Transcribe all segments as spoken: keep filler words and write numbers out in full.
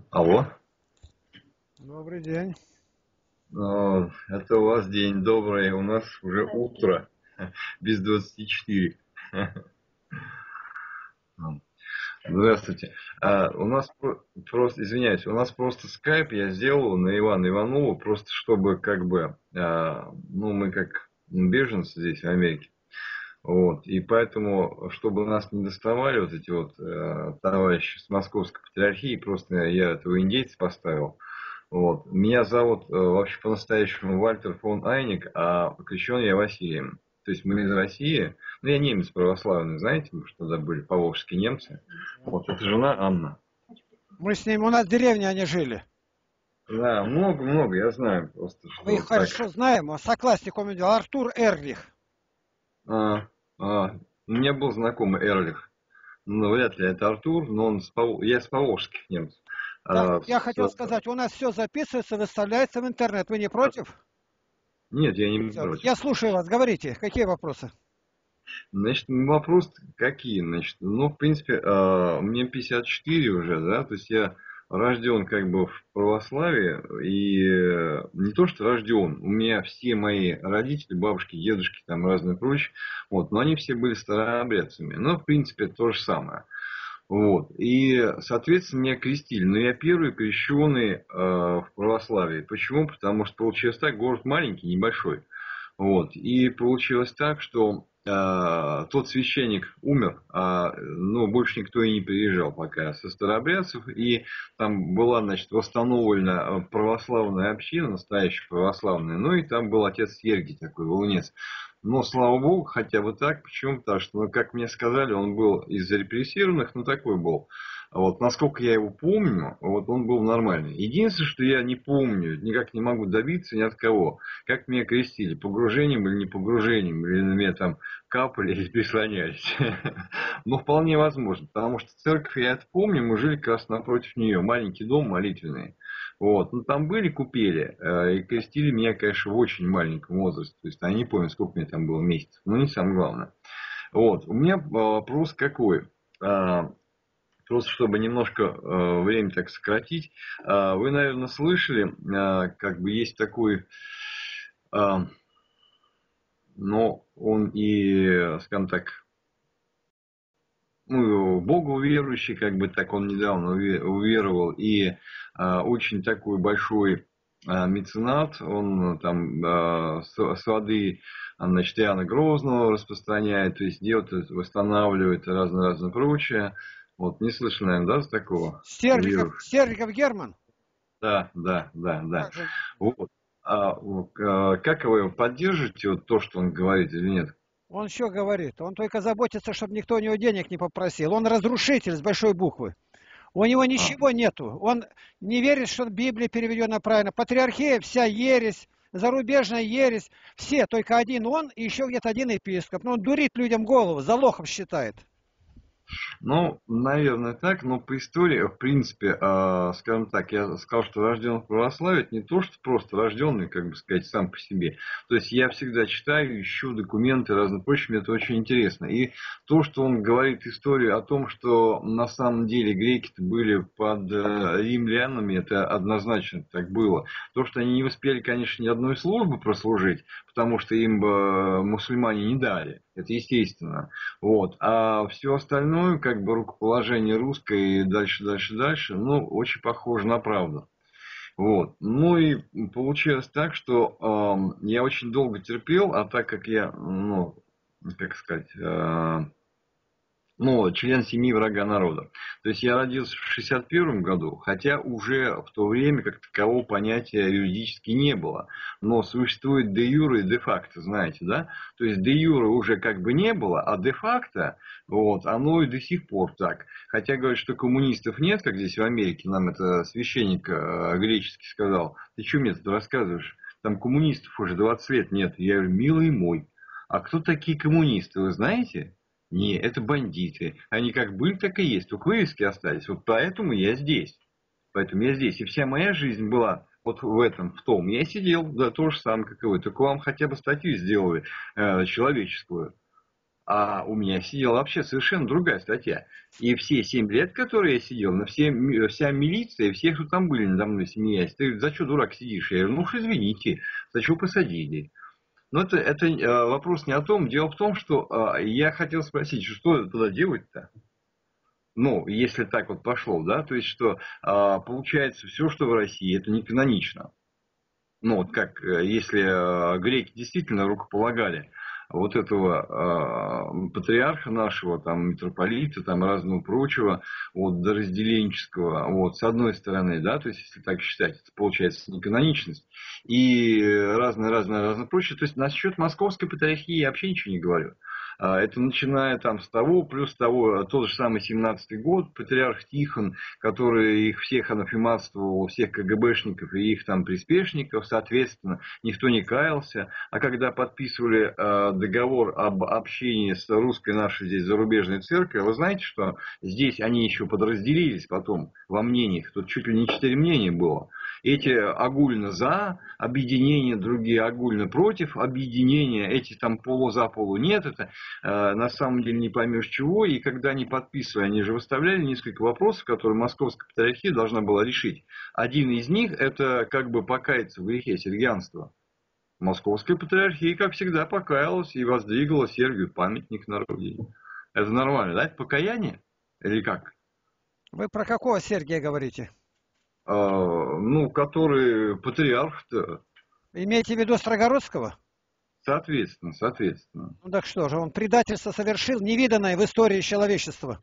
Алло. Добрый день. А, Это у вас день добрый, у нас уже утро, без двадцати четыре. Здравствуйте. А, у нас про- просто, извиняюсь, у нас просто скайп я сделал на Ивана Иванова, просто чтобы как бы, а, ну мы как беженцы здесь в Америке, вот, и поэтому, чтобы нас не доставали вот эти вот э, товарищи с Московской патриархии, просто я этого индейца поставил. Вот. Меня зовут э, вообще по-настоящему Вальтер фон Айник, а крещен я Василием. То есть мы из России. Ну, я немец православный, знаете, мы что тогда были поволжские немцы. Вот, это жена Анна. Мы с ним, у нас в деревне они жили. Да, много-много, я знаю просто, Мы их что так. хорошо знаем. А соклассник у меня Артур Эрлих. А, а, у меня был знакомый Эрлих. Ну, вряд ли это Артур, но он с Пов- я с поволжских немцев. Так, А, я с- хотел сказать, у нас все записывается, выставляется в интернет. Вы не против? Нет, я не Всё, против. я слушаю вас. Говорите, какие вопросы? Значит, вопрос какие? Значит, ну, в принципе, а, мне пятьдесят четыре уже, да, то есть я рожден как бы в православии, и э, не то, что рожден, у меня все мои родители, бабушки, дедушки, там разные прочие, вот, но они все были старообрядцами, но, в принципе, это то же самое. Вот. И, соответственно, меня крестили. Но я первый крещеный э, в православии. Почему? Потому что получилось так, город маленький, небольшой. Вот. И получилось так, что э, тот священник умер, а ну, больше никто и не приезжал пока со старообрядцев. И там была, значит, восстановлена православная община, настоящая православная. Ну и там был отец Сергий такой, волынец. Но, слава богу, хотя бы так. Почему? Потому что, ну, как мне сказали, он был из репрессированных, ну, такой был. Вот, насколько я его помню, вот он был нормальный. Единственное, что я не помню, никак не могу добиться ни от кого, как меня крестили, погружением или не погружением, или на меня там капали или прислонялись. Но вполне возможно, потому что церковь, я это помню, мы жили как раз напротив нее, маленький дом молитвенный. Вот. Ну, там были купели, э, и крестили меня, конечно, в очень маленьком возрасте. То есть, я не помню, сколько мне там было месяцев, но не самое главное. Вот. У меня вопрос какой? А, Просто чтобы немножко э, время так сократить. А, Вы, наверное, слышали, а, как бы есть такой, а, но он и, скажем так, ну, Богу верующий, как бы так он недавно уверовал, и а, очень такой большой а, меценат, он там а, с, с воды, значит, Иоанна Грозного распространяет, то есть делает, восстанавливает разное-разное прочее. Вот, не слышал, наверное, да, с такого Стерлигов, уверовавшего? Стерлигов Герман? Да, да, да, да. Как же? Вот. А, а, как вы его поддержите, вот то, что он говорит, или нет? Он еще говорит, он только заботится, чтобы никто у него денег не попросил. Он разрушитель с большой буквы. У него А, ничего нету. Он не верит, что Библия переведена правильно. Патриархия, вся ересь, зарубежная ересь. Все, только один он и еще где-то один епископ. Но он дурит людям голову, за лохов считает. Ну, наверное, так, но по истории, в принципе, э, скажем так, я сказал, что рожден в православии, это не то, что просто рожденный, как бы сказать, сам по себе. То есть я всегда читаю, ищу документы, разные прочее, мне это очень интересно. И то, что он говорит историю о том, что на самом деле греки-то были под э, римлянами, это однозначно так было. То, что они не успели, конечно, ни одной службы прослужить, потому что им бы мусульмане не дали, это естественно. Вот. А все остальное, как бы рукоположение русское и дальше, дальше, дальше, ну, очень похоже на правду. Вот. Ну и получилось так, что э, я очень долго терпел, а так как я, ну, как сказать, э, ну, член семьи врага народа. То есть я родился в шестьдесят первом году, хотя уже в то время как такового понятия юридически не было. Но существует де юре и де факто, знаете, да? То есть де юре уже как бы не было, а де факто, вот, оно и до сих пор так. Хотя говорят, что коммунистов нет, как здесь в Америке, нам это священник э, греческий сказал. Ты что мне тут рассказываешь? Там коммунистов уже двадцать лет нет. Я говорю, милый мой, а кто такие коммунисты, вы знаете? Не, это бандиты. Они как были, так и есть. Только вывески остались. Вот поэтому я здесь. Поэтому я здесь. И вся моя жизнь была вот в этом, в том. Я сидел, да, то же самое, как и вы. Только вам хотя бы статью сделали э, человеческую. А у меня сидела вообще совершенно другая статья. И все семь лет, которые я сидел, на все, вся милиция, все, кто там были надо мной, смеясь, ты за что, дурак, сидишь? Я говорю, ну уж извините, за что посадили? Но это, это э, вопрос не о том. Дело в том, что э, я хотел спросить, что туда делать-то? Ну, если так вот пошло, да, то есть, что э, получается, все, что в России, это не канонично. Ну, вот как, э, если э, греки действительно рукополагали вот этого э, патриарха нашего, там, митрополита, там, разного прочего, вот, до разделенческого, вот, с одной стороны, да, то есть, если так считать, это получается неканоничность, и разное-разное-разное прочее, то есть, насчет московской патриархии я вообще ничего не говорю. Это начиная там с того, плюс того, тот же самый семнадцатый год, патриарх Тихон, который их всех анафематствовал, всех КГБшников и их там приспешников, соответственно, никто не каялся. А когда подписывали э, договор об общении с русской нашей здесь зарубежной церковью, вы знаете, что здесь они еще подразделились потом во мнениях, тут чуть ли не четыре мнения было. Эти огульно за объединение, другие огульно против объединения, эти там полу за, полу нет, это э, на самом деле не поймешь чего, и когда они подписывали, они же выставляли несколько вопросов, которые Московская патриархия должна была решить. Один из них это как бы покаяться в грехе сергианства. Московская патриархия, как всегда, покаялась и воздвигла Сергию памятник на родине. Это нормально, да? Это покаяние? Или как? Вы про какого Сергия говорите? А, ну, который патриарх-то. Имеете в виду Строгородского? Соответственно, соответственно. Ну так что же, он предательство совершил, невиданное в истории человечества.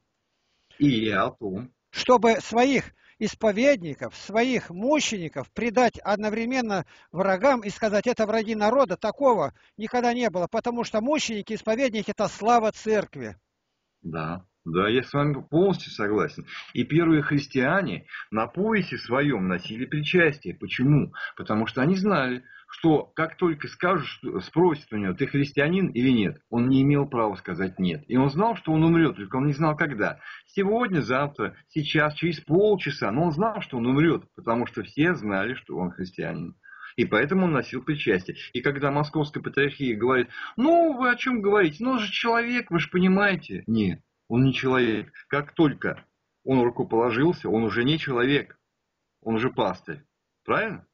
И я о том. Чтобы своих исповедников, своих мучеников предать одновременно врагам и сказать, это враги народа, такого никогда не было, потому что мученики, исповедники – это слава церкви. Да, да, я с вами полностью согласен. И первые христиане на поясе своем носили причастие. Почему? Потому что они знали, что как только скажешь, спросят у него, ты христианин или нет, он не имел права сказать нет. И он знал, что он умрет, только он не знал когда. Сегодня, завтра, сейчас, через полчаса, но он знал, что он умрет, потому что все знали, что он христианин. И поэтому он носил причастие. И когда Московская патриархия говорит, ну, вы о чем говорите? Ну, он же человек, вы же понимаете. Нет, он не человек. Как только он рукоположился, он уже не человек. Он уже пастырь. Правильно?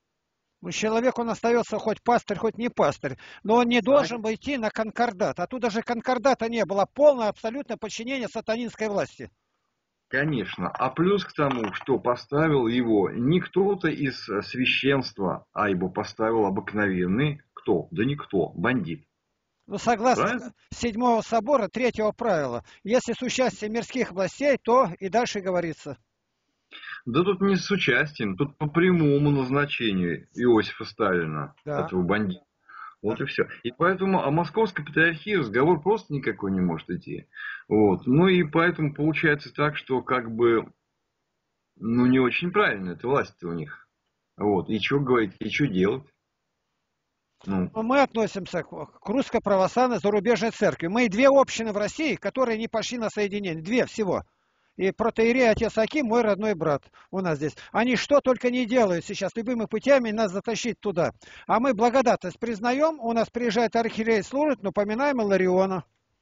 Ну, человек, он остается хоть пастырь, хоть не пастырь, но он не должен был идти на конкордат. А тут даже конкордата не было. Полное, абсолютное подчинение сатанинской власти. Конечно. А плюс к тому, что поставил его не кто-то из священства, а его поставил обыкновенный кто? Да никто, бандит. Ну, согласно Правильно? седьмого собора, третьего правила, если с участием мирских властей, то и дальше говорится. Да тут не с участием, тут по прямому назначению Иосифа Сталина, Да. этого бандита. Вот Да. и все. И поэтому о московской патриархии разговор просто никакой не может идти. Вот. Ну и поэтому получается так, что как бы, ну не очень правильно, эта власть у них. Вот. И что говорить, и что делать? Ну, Но мы относимся к к русской православной зарубежной церкви. Мы две общины в России, которые не пошли на соединение. Две всего. И протоиерей отец Аким, мой родной брат у нас здесь. Они что только не делают сейчас, любыми путями нас затащить туда. А мы благодатность признаем, у нас приезжает архиерей, служит, но поминаем Илариона.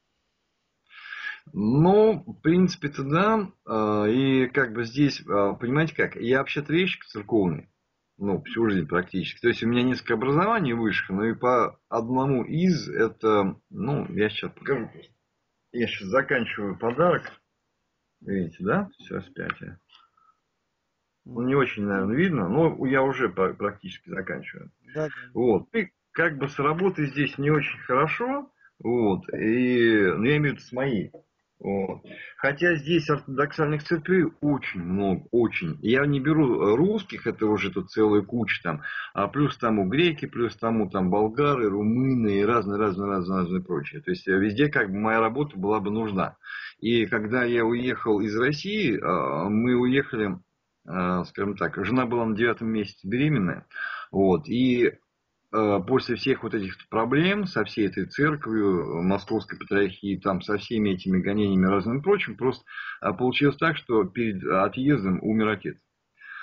ну, в принципе-то да. А, И как бы здесь, а, понимаете как, я вообще трещик церковный. Ну, всю жизнь практически. То есть у меня несколько образований высших, но и по одному из это, ну, я сейчас покажу просто. Я сейчас заканчиваю подарок. Видите, да? Все распятие. Ну, не очень, наверное, видно, но я уже практически заканчиваю. Да, да. Вот. И как бы с работой здесь не очень хорошо. Вот. И, ну, я имею в виду с моей. Вот. Хотя здесь ортодоксальных церквей очень много, очень. Я не беру русских, это уже тут целая куча там, а плюс тому греки, плюс тому там болгары, румыны и разные, разные, разные, разные прочее. То есть везде как бы моя работа была бы нужна. И когда я уехал из России, мы уехали, скажем так, жена была на девятом месяце беременная, вот, и после всех вот этих проблем со всей этой церковью, московской патриархии, там, со всеми этими гонениями и разным прочим, просто получилось так, что перед отъездом умер отец.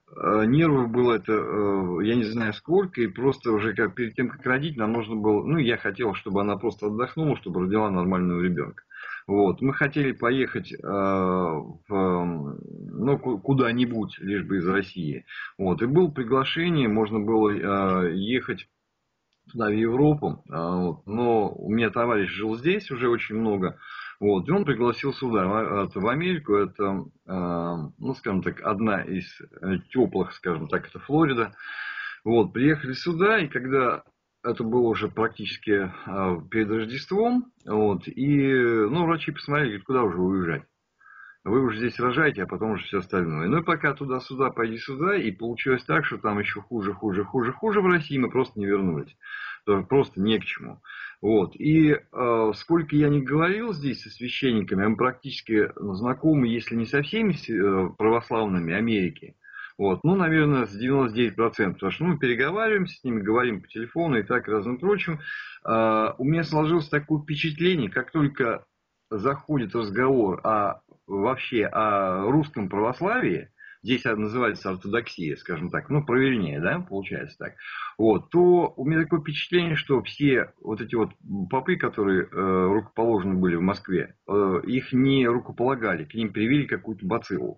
э, нервов было это, э, я не знаю сколько, и просто уже как перед тем, как родить, нам нужно было, ну, я хотел, чтобы она просто отдохнула, чтобы родила нормального ребенка. Вот. Мы хотели поехать э, в, ну, ку- куда-нибудь, лишь бы из России. Вот. И было приглашение, можно было э, ехать туда, в Европу. А, вот. Но у меня товарищ жил здесь уже очень много. Вот. И он пригласил сюда, в, это, в Америку. Это, а, ну, скажем так, одна из э, теплых, скажем так, это Флорида. Вот. Приехали сюда, и когда это было уже практически а, перед Рождеством, вот, и, ну, врачи посмотрели, говорят, куда уже уезжать. Вы уже здесь рожаете, а потом уже все остальное. Ну и пока туда-сюда, пойди сюда, и получилось так, что там еще хуже, хуже, хуже, хуже в России, мы просто не вернулись. Просто не к чему. Вот. И э, сколько я не говорил здесь со священниками, мы практически знакомы, если не со всеми э, православными Америки, вот, ну, наверное, с девяноста девяти процентов, потому что ну, мы переговариваемся с ними, говорим по телефону и так, и разным прочим. Э, у меня сложилось такое впечатление, как только заходит разговор о вообще о русском православии, здесь это называется ортодоксия, скажем так, ну, правильнее, да, получается так, вот, то у меня такое впечатление, что все вот эти вот попы, которые э, рукоположены были в Москве, э, их не рукополагали, к ним привили какую-то бациллу.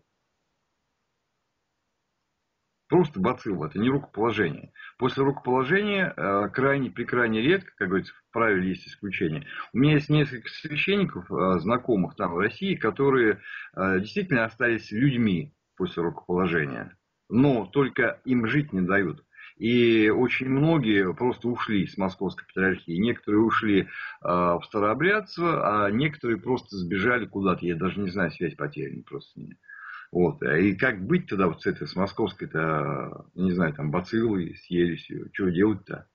Просто бацилла, это не рукоположение. После рукоположения э, крайне, прекрайне редко, как говорится, в правиле есть исключение. У меня есть несколько священников, э, знакомых там в России, которые э, действительно остались людьми после рукоположения. Но только им жить не дают. И очень многие просто ушли с Московской патриархии. Некоторые ушли э, в старообрядство, а некоторые просто сбежали куда-то. Я даже не знаю, связь потеряна просто с ними. Вот. И как быть тогда вот с этой, с московской-то, не знаю, там, бациллой, с ересью? Что делать-то?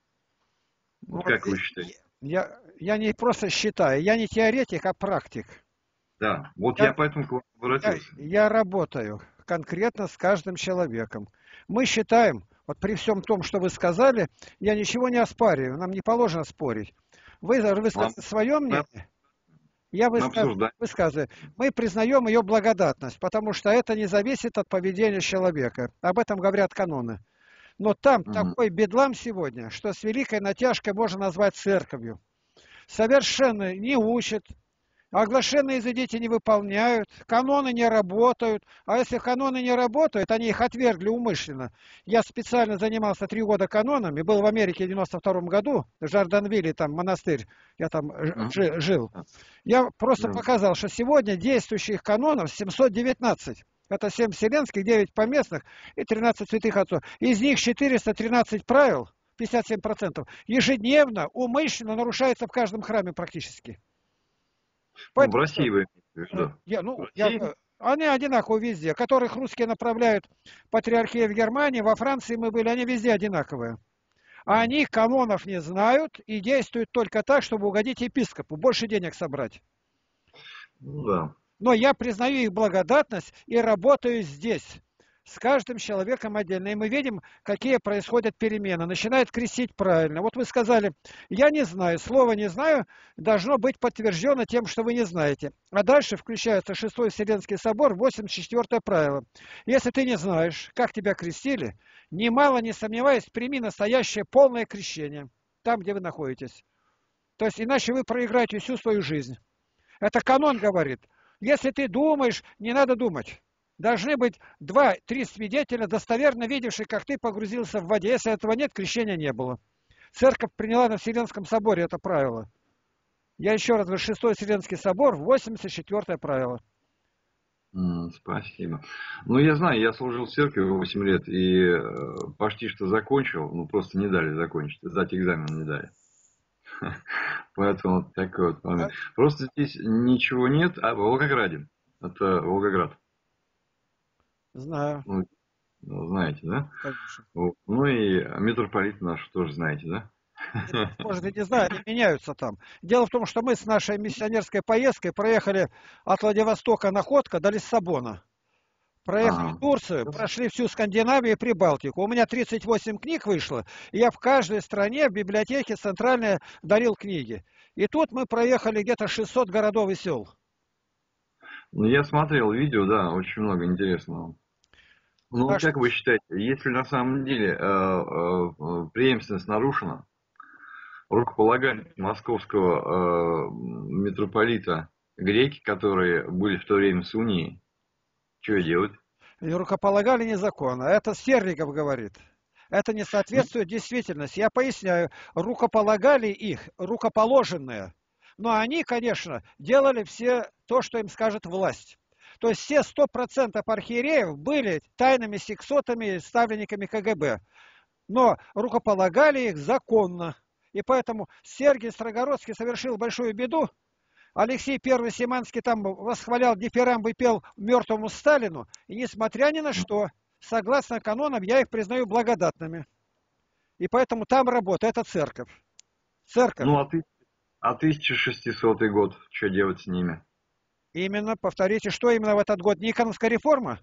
Ну, Вот вот как вы здесь считаете? я, я не просто считаю, я не теоретик, а практик. Да, вот я Я, поэтому к вам я, обратился. я работаю конкретно с каждым человеком. Мы считаем, вот при всем том, что вы сказали, я ничего не оспариваю, нам не положено спорить. Вы Вам высказали свое надо мнение, я высказ- обсуждать. высказываю. Мы признаем ее благодатность, потому что это не зависит от поведения человека. Об этом говорят каноны. Но там Мгм. такой бедлам сегодня, что с великой натяжкой можно назвать церковью. Совершенно не учат, оглашенные за дети не выполняют, каноны не работают. А если каноны не работают, они их отвергли умышленно. Я специально занимался три года канонами, был в Америке в девяносто втором году, в Жорданвилле, там монастырь, я там Мгм. жи- жил. Я просто Да. показал, что сегодня действующих канонов семьсот девятнадцать. Это семь вселенских, девять поместных и тринадцать святых отцов. Из них четыреста тринадцать правил, пятьдесят семь процентов, ежедневно, умышленно нарушается в каждом храме практически. Ну, в Поэтому России что? вы имеете в Э, виду? Я, В ну, я, России? э, они одинаковые везде. Которых русские направляют патриархия в Германии, во Франции мы были, они везде одинаковые. А Мгм. они канонов не знают и действуют только так, чтобы угодить епископу, больше денег собрать. Ну да. Но я признаю их благодатность и работаю здесь, с каждым человеком отдельно. И мы видим, какие происходят перемены. Начинают крестить правильно. Вот вы сказали, я не знаю, слово не знаю должно быть подтверждено тем, что вы не знаете. А дальше включается Шестой Вселенский собор, восемьдесят четвёртое правило. Если ты не знаешь, как тебя крестили, немало не сомневаясь, прими настоящее полное крещение там, где вы находитесь. То есть иначе вы проиграете всю свою жизнь. Это канон говорит. Если ты думаешь, не надо думать. Должны быть два-три свидетеля, достоверно видевшие, как ты погрузился в воде. Если этого нет, крещения не было. Церковь приняла на Вселенском соборе это правило. Я еще раз говорю, Шестой Вселенский собор, восемьдесят четвёртое правило. М, Спасибо. Ну, я знаю, я служил в церкви восемь лет и э, почти что закончил, ну, просто не дали закончить, сдать экзамен не дали. Поэтому вот такой вот момент. А, Просто здесь ничего нет, а в Волгограде. Это Волгоград. знаю, Ну, ну, знаете, да? конечно. Вот. Ну и митрополит наш тоже знаете, Нет, да? может, и не знаю, они меняются там. Дело в том, что мы с нашей миссионерской поездкой проехали от Владивостока Находка до Лиссабона. Проехали Ага. Турцию, прошли всю Скандинавию и Прибалтику. У меня тридцать восемь книг вышло, и я в каждой стране в библиотеке центральной дарил книги. И тут мы проехали где-то шестьсот городов и сел. Ну, я смотрел видео, да, очень много интересного. Ну вот Так что как вы считаете, если на самом деле э, э, э, преемственность нарушена, рукополагали московского э, митрополита греки, которые были в то время с унией, что делать? и рукополагали незаконно. Это Стерлигов говорит. Это не Ну, соответствует действительности. Я поясняю, рукополагали их, рукоположенные. Но они, конечно, делали все то, что им скажет власть. То есть все сто процентов архиереев были тайными сексотами, ставленниками ка гэ бэ. Но рукополагали их законно. И поэтому Сергий Строгородский совершил большую беду. Алексей Первый Симанский там восхвалял дифирамбы и пел мертвому Сталину. И несмотря ни на что, согласно канонам, я их признаю благодатными. И поэтому там работа, это церковь. Церковь. ну а, ты, а тысяча шестисотый год, что делать с ними? Именно, повторите, что именно в этот год? Никоновская реформа?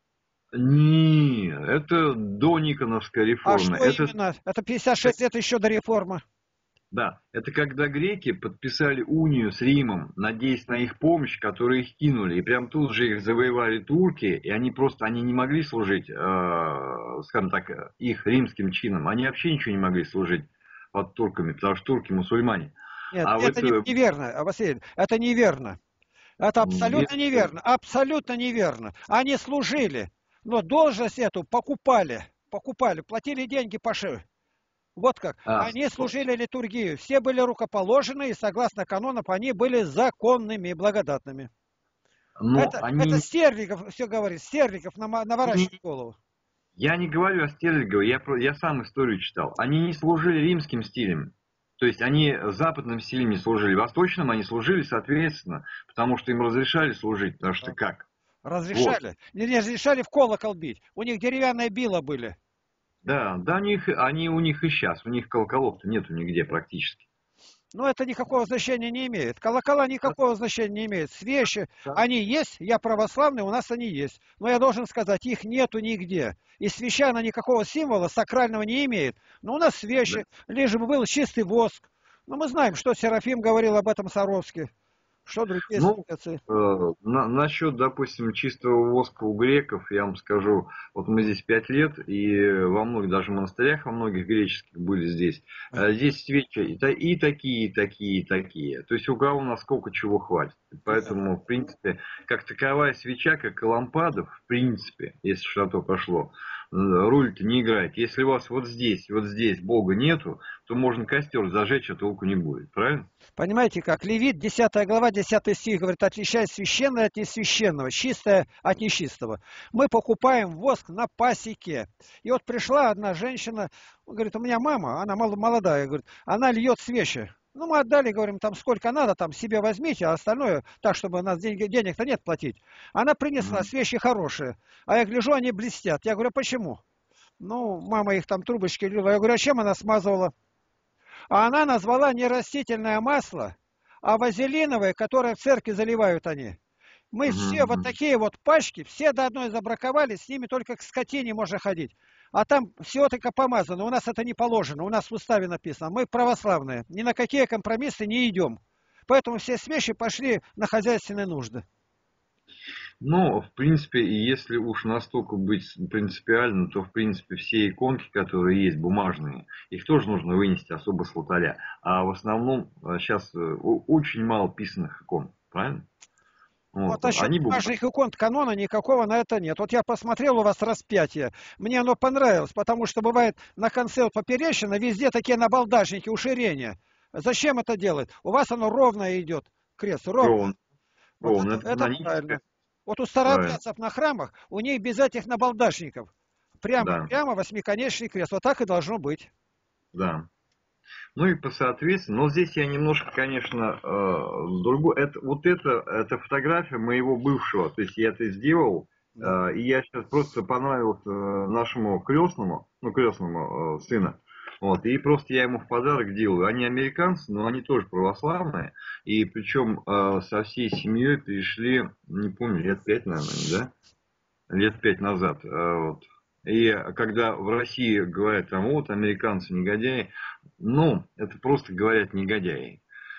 Не, это до Никоновской А реформы. что Это, именно? Это пятьдесят шесть лет еще до реформы. да, это когда греки подписали унию с Римом, надеясь на их помощь, которую их кинули. И прям тут же их завоевали турки, и они просто они не могли служить, э, скажем так, их римским чинам. Они вообще ничего не могли служить под турками, потому что турки мусульмане. Нет, А в это не- это неверно, Василий, это неверно. Это без... абсолютно неверно, абсолютно неверно. Они служили, но должность эту покупали, покупали, платили деньги паши. Вот как. А, Они служили литургию, все были рукоположены, и согласно канонам они были законными и благодатными. но Это, это они... Стерлигов все говорит, Стерлигов nama- наворачивает голову. Я не говорю о Стерлигове, я, про- я сам историю читал. Они не служили римским стилем. То есть они западным стилем не служили, восточным они служили соответственно, потому что им разрешали служить, потому что как? Вот. Разрешали. Не разрешали в колокол бить. У них деревянные била были. Да, да, у них, они у них и сейчас, у них колоколов-то нету нигде практически. Но это никакого значения не имеет. Колокола Да, никакого значения не имеют. Свечи, да, они есть, я православный, у нас они есть. Но я должен сказать, их нету нигде. И свеча, она никакого символа сакрального не имеет. Но у нас да. свечи, лишь бы был чистый воск. Но мы знаем, что Серафим говорил об этом Саровске, что другие Ну, святцы. э, на, насчет, допустим, чистого воска у греков, я вам скажу, вот мы здесь пять лет, и во многих даже монастырях, во многих греческих были здесь, э, здесь свечи и, та- и такие, и такие, и такие. То есть у кого насколько чего хватит. Поэтому, в принципе, как таковая свеча, как и лампада, в принципе, если что-то пошло, э, роль-то не играет. Если у вас вот здесь, вот здесь Бога нету, то можно костер зажечь, а толку не будет. Правильно? Понимаете, как Левит, десятая глава, десятый стих говорит, отличай священное от несвященного, чистое от нечистого. Мы покупаем воск на пасеке. И вот пришла одна женщина, говорит, у меня мама, она молодая, говорит, она льет свечи. Ну, мы отдали, говорим, там сколько надо, там себе возьмите, а остальное так, чтобы у нас деньги, денег-то нет платить. Она принесла Мгм. свечи хорошие, а я гляжу, они блестят. Я говорю, почему? Ну, мама их там трубочки лила. Я говорю, а чем она смазывала? А она назвала не растительное масло, а вазелиновое, которое в церкви заливают они. Мы все вот Мгм. такие вот пачки, все до одной забраковали, с ними только к скотине можно ходить. А там все только помазано. У нас это не положено, у нас в уставе написано. Мы православные, ни на какие компромиссы не идем. Поэтому все свечи пошли на хозяйственные нужды. Ну, в принципе, и если уж настолько быть принципиальным, то, в принципе, все иконки, которые есть, бумажные, их тоже нужно вынести особо с алтаря. А в основном сейчас очень мало писанных икон, правильно? Вот. Вот насчет Они бумажные. бумажных икон канона никакого на это нет. Вот я посмотрел у вас распятие, мне оно понравилось, потому что бывает на конце вот поперечина везде такие набалдашники, уширения. Зачем это делать? У вас оно ровно идет, крест, ровно. Ровно, Вот ровно. это, Это это каноническое. правильно. Вот у Правильно. старообрядцев на храмах, у них без этих набалдашников. Прямо, Да, прямо восьмиконечный крест. Вот так и должно быть. да. Ну и по соответственно, но здесь я немножко, конечно, э, другой. Это, вот это, это фотография моего бывшего. То есть я это сделал, Да. э, и я сейчас просто понравился нашему крестному, ну, крестному э, сына. Вот, и просто я ему в подарок делаю. Они американцы, но они тоже православные. И причем э, со всей семьей пришли, не помню, лет пять, наверное, да? Лет пять назад. э, Вот. И когда в России говорят, там, вот, американцы негодяи, ну, это просто говорят негодяи.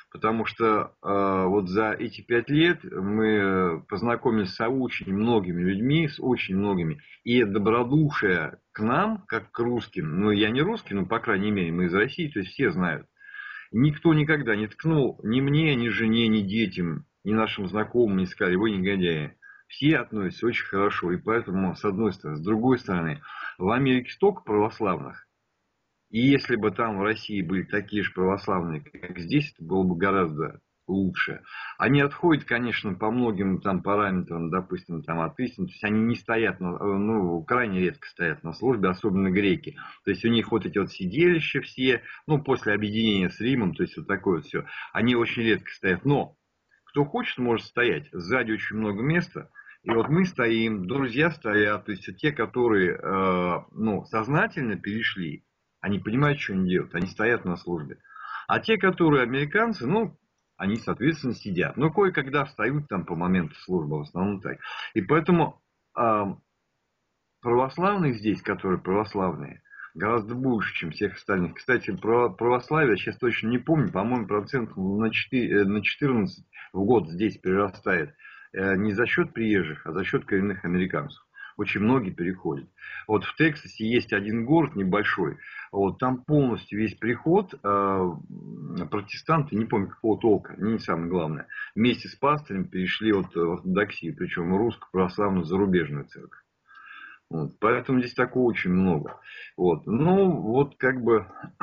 Потому что э, вот за эти пять лет мы познакомились с очень многими людьми, с очень многими. И добродушие к нам, как к русским, ну я не русский, но по крайней мере мы из России, то есть все знают. Никто никогда не ткнул ни мне, ни жене, ни детям, ни нашим знакомым, не сказали, вы негодяи. Все относятся очень хорошо. И поэтому, с одной стороны. С другой стороны, в Америке столько православных. И если бы там в России были такие же православные, как здесь, это было бы гораздо лучше. Они отходят, конечно, по многим там параметрам, допустим, там от истины. То есть они не стоят, на, ну, крайне редко стоят на службе, особенно греки. То есть у них вот эти вот сиделища все, ну, после объединения с Римом, то есть вот такое вот все, они очень редко стоят. Но кто хочет, может стоять. Сзади очень много места. И вот мы стоим, друзья стоят, то есть те, которые э, ну, сознательно перешли, они понимают, что они делают, они стоят на службе. А те, которые американцы, ну, они, соответственно, сидят. Но кое-когда встают там по моменту службы, в основном так. И поэтому э, православных здесь, которые православные, гораздо больше, чем всех остальных. Кстати, про православие, сейчас точно не помню, по-моему, процентов на четыре, на четырнадцать в год здесь прирастает. Не за счет приезжих, а за счет коренных американцев. Очень многие переходят. Вот в Тексасе есть один город небольшой, вот там полностью весь приход э, протестанты, не помню какого толка, не самое главное, вместе с пастырем перешли вот в ортодоксию, причем русско-православную зарубежную церковь. Вот, поэтому здесь такого очень много. Вот, ну, вот как бы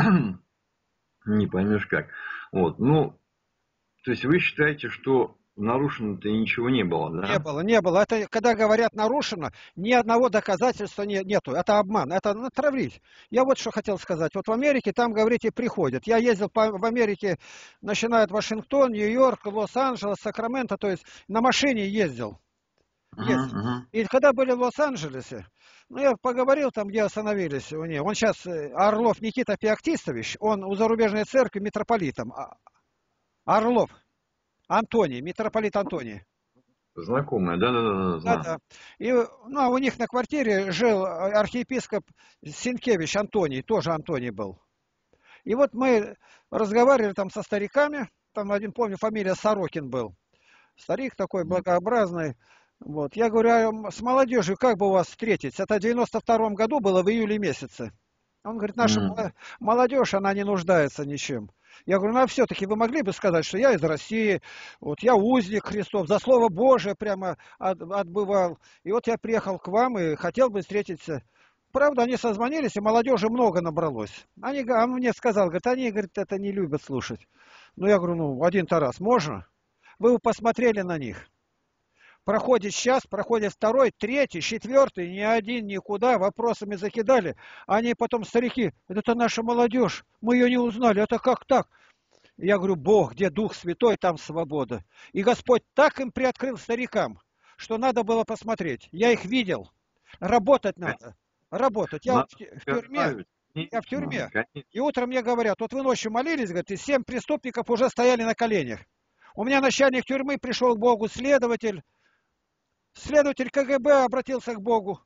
не поймешь как. Вот, ну, то есть вы считаете, что нарушено-то ничего не было, Не да? было, не было. Это, когда говорят нарушено, ни одного доказательства не, нету. Это обман, это натравить. Я вот что хотел сказать. Вот в Америке там, говорите, приходят. Я ездил по, в Америке, начиная от Вашингтон, Нью-Йорк, Лос-Анджелес, Сакраменто, то есть на машине ездил. Угу, Ездил. угу. И когда были в Лос-Анджелесе, ну, я поговорил там, где остановились у них. Он сейчас, Орлов Никита Феоктистович, он у зарубежной церкви митрополитом. А- Орлов Антоний, митрополит Антоний. Знакомая, да-да-да, знаю. Да-да. И, ну, а у них на квартире жил архиепископ Синкевич Антоний, тоже Антоний был. И вот мы разговаривали там со стариками, там один, помню, фамилия Сорокин был. Старик такой благообразный. Вот. Я говорю, а с молодежью как бы у вас встретить? Это в девяносто втором году было, в июле месяце. Он говорит, наша М. молодежь, она не нуждается ничем. Я говорю, ну а все-таки вы могли бы сказать, что я из России, вот я узник Христов, за Слово Божие прямо от, отбывал. И вот я приехал к вам и хотел бы встретиться. Правда, они созвонились, и молодежи много набралось. Они, а он мне сказал, говорит, они, говорит, это не любят слушать. Ну, я говорю, ну, один-то раз можно? Вы бы посмотрели на них. Проходит час, проходит второй, третий, четвертый, ни один никуда, вопросами закидали. Они потом, старики, это наша молодежь, мы ее не узнали, это как так? Я говорю, Бог, где Дух Святой, там свобода. И Господь так им приоткрыл старикам, что надо было посмотреть. Я их видел. Работать надо. Работать. Я Надо вот в тюрьме, готовить, я в конечно, тюрьме. конечно. И утром мне говорят, вот вы ночью молились, говорит, и семь преступников уже стояли на коленях. У меня начальник тюрьмы пришел к Богу, следователь. Следователь ка гэ бэ обратился к Богу.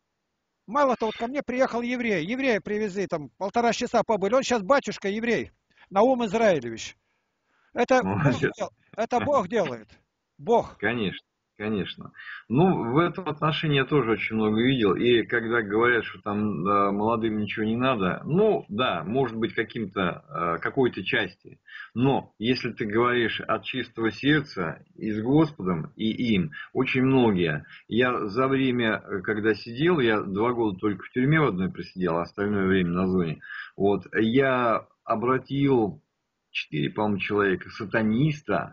Мало того, вот ко мне приехал еврей. Еврея привезли, там полтора часа побыли. Он сейчас батюшка еврей. Наум Израилевич. Это Бог, Молодец. дел- это Бог делает. Бог. Конечно, конечно. Ну, в этом отношении я тоже очень много видел. И когда говорят, что там да, молодым ничего не надо, ну, да, может быть, каким-то, э, какой-то части. Но если ты говоришь от чистого сердца и с Господом, и им, очень многие. Я за время, э, когда сидел, я два года только в тюрьме в одной просидел, а остальное время на зоне. Вот, я обратил четыре, по-моему, человека, сатаниста,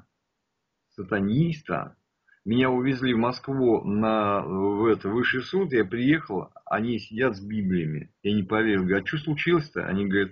сатаниста. Меня увезли в Москву на в это, высший суд, я приехал, они сидят с Библиями. Я не поверил, говорю, а что случилось-то? Они говорят,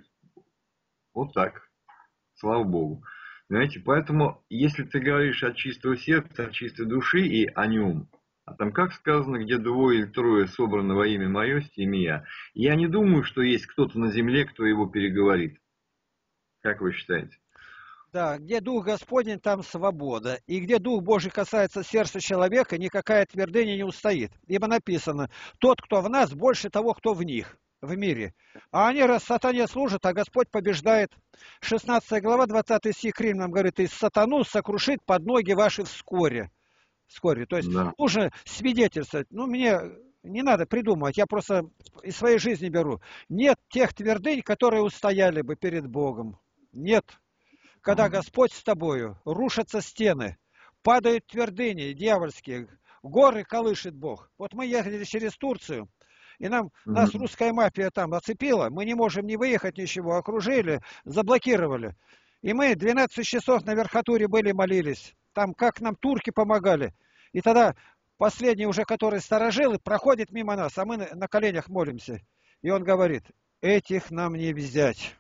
вот так, слава Богу. Знаете, поэтому, если ты говоришь от чистого сердца, от чистой души и о нем, а там как сказано, где двое или трое собраны во имя мое, с теми я. Я не думаю, что есть кто-то на земле, кто его переговорит. Как вы считаете? Да, где Дух Господень, там свобода. И где Дух Божий касается сердца человека, никакая твердыня не устоит. Ибо написано, тот, кто в нас, больше того, кто в них. в мире. А они раз сатане служат, а Господь побеждает. шестнадцатая глава, двадцатый стих Римлянам говорит, и сатану сокрушит под ноги ваши вскоре. Вскоре. То есть Да. нужно свидетельствовать. Ну, мне не надо придумывать, я просто из своей жизни беру. Нет тех твердынь, которые устояли бы перед Богом. Нет. Когда Ага. Господь с тобою, рушатся стены, падают твердыни дьявольские, горы колышет Бог. Вот мы ехали через Турцию, и нам, нас Мгм. русская мафия там оцепила, мы не можем ни выехать, ничего, окружили, заблокировали. И мы двенадцать часов на верхотуре были, молились. Там как нам турки помогали. И тогда последний уже, который сторожилы, проходит мимо нас, а мы на на коленях молимся. И он говорит, этих нам не взять.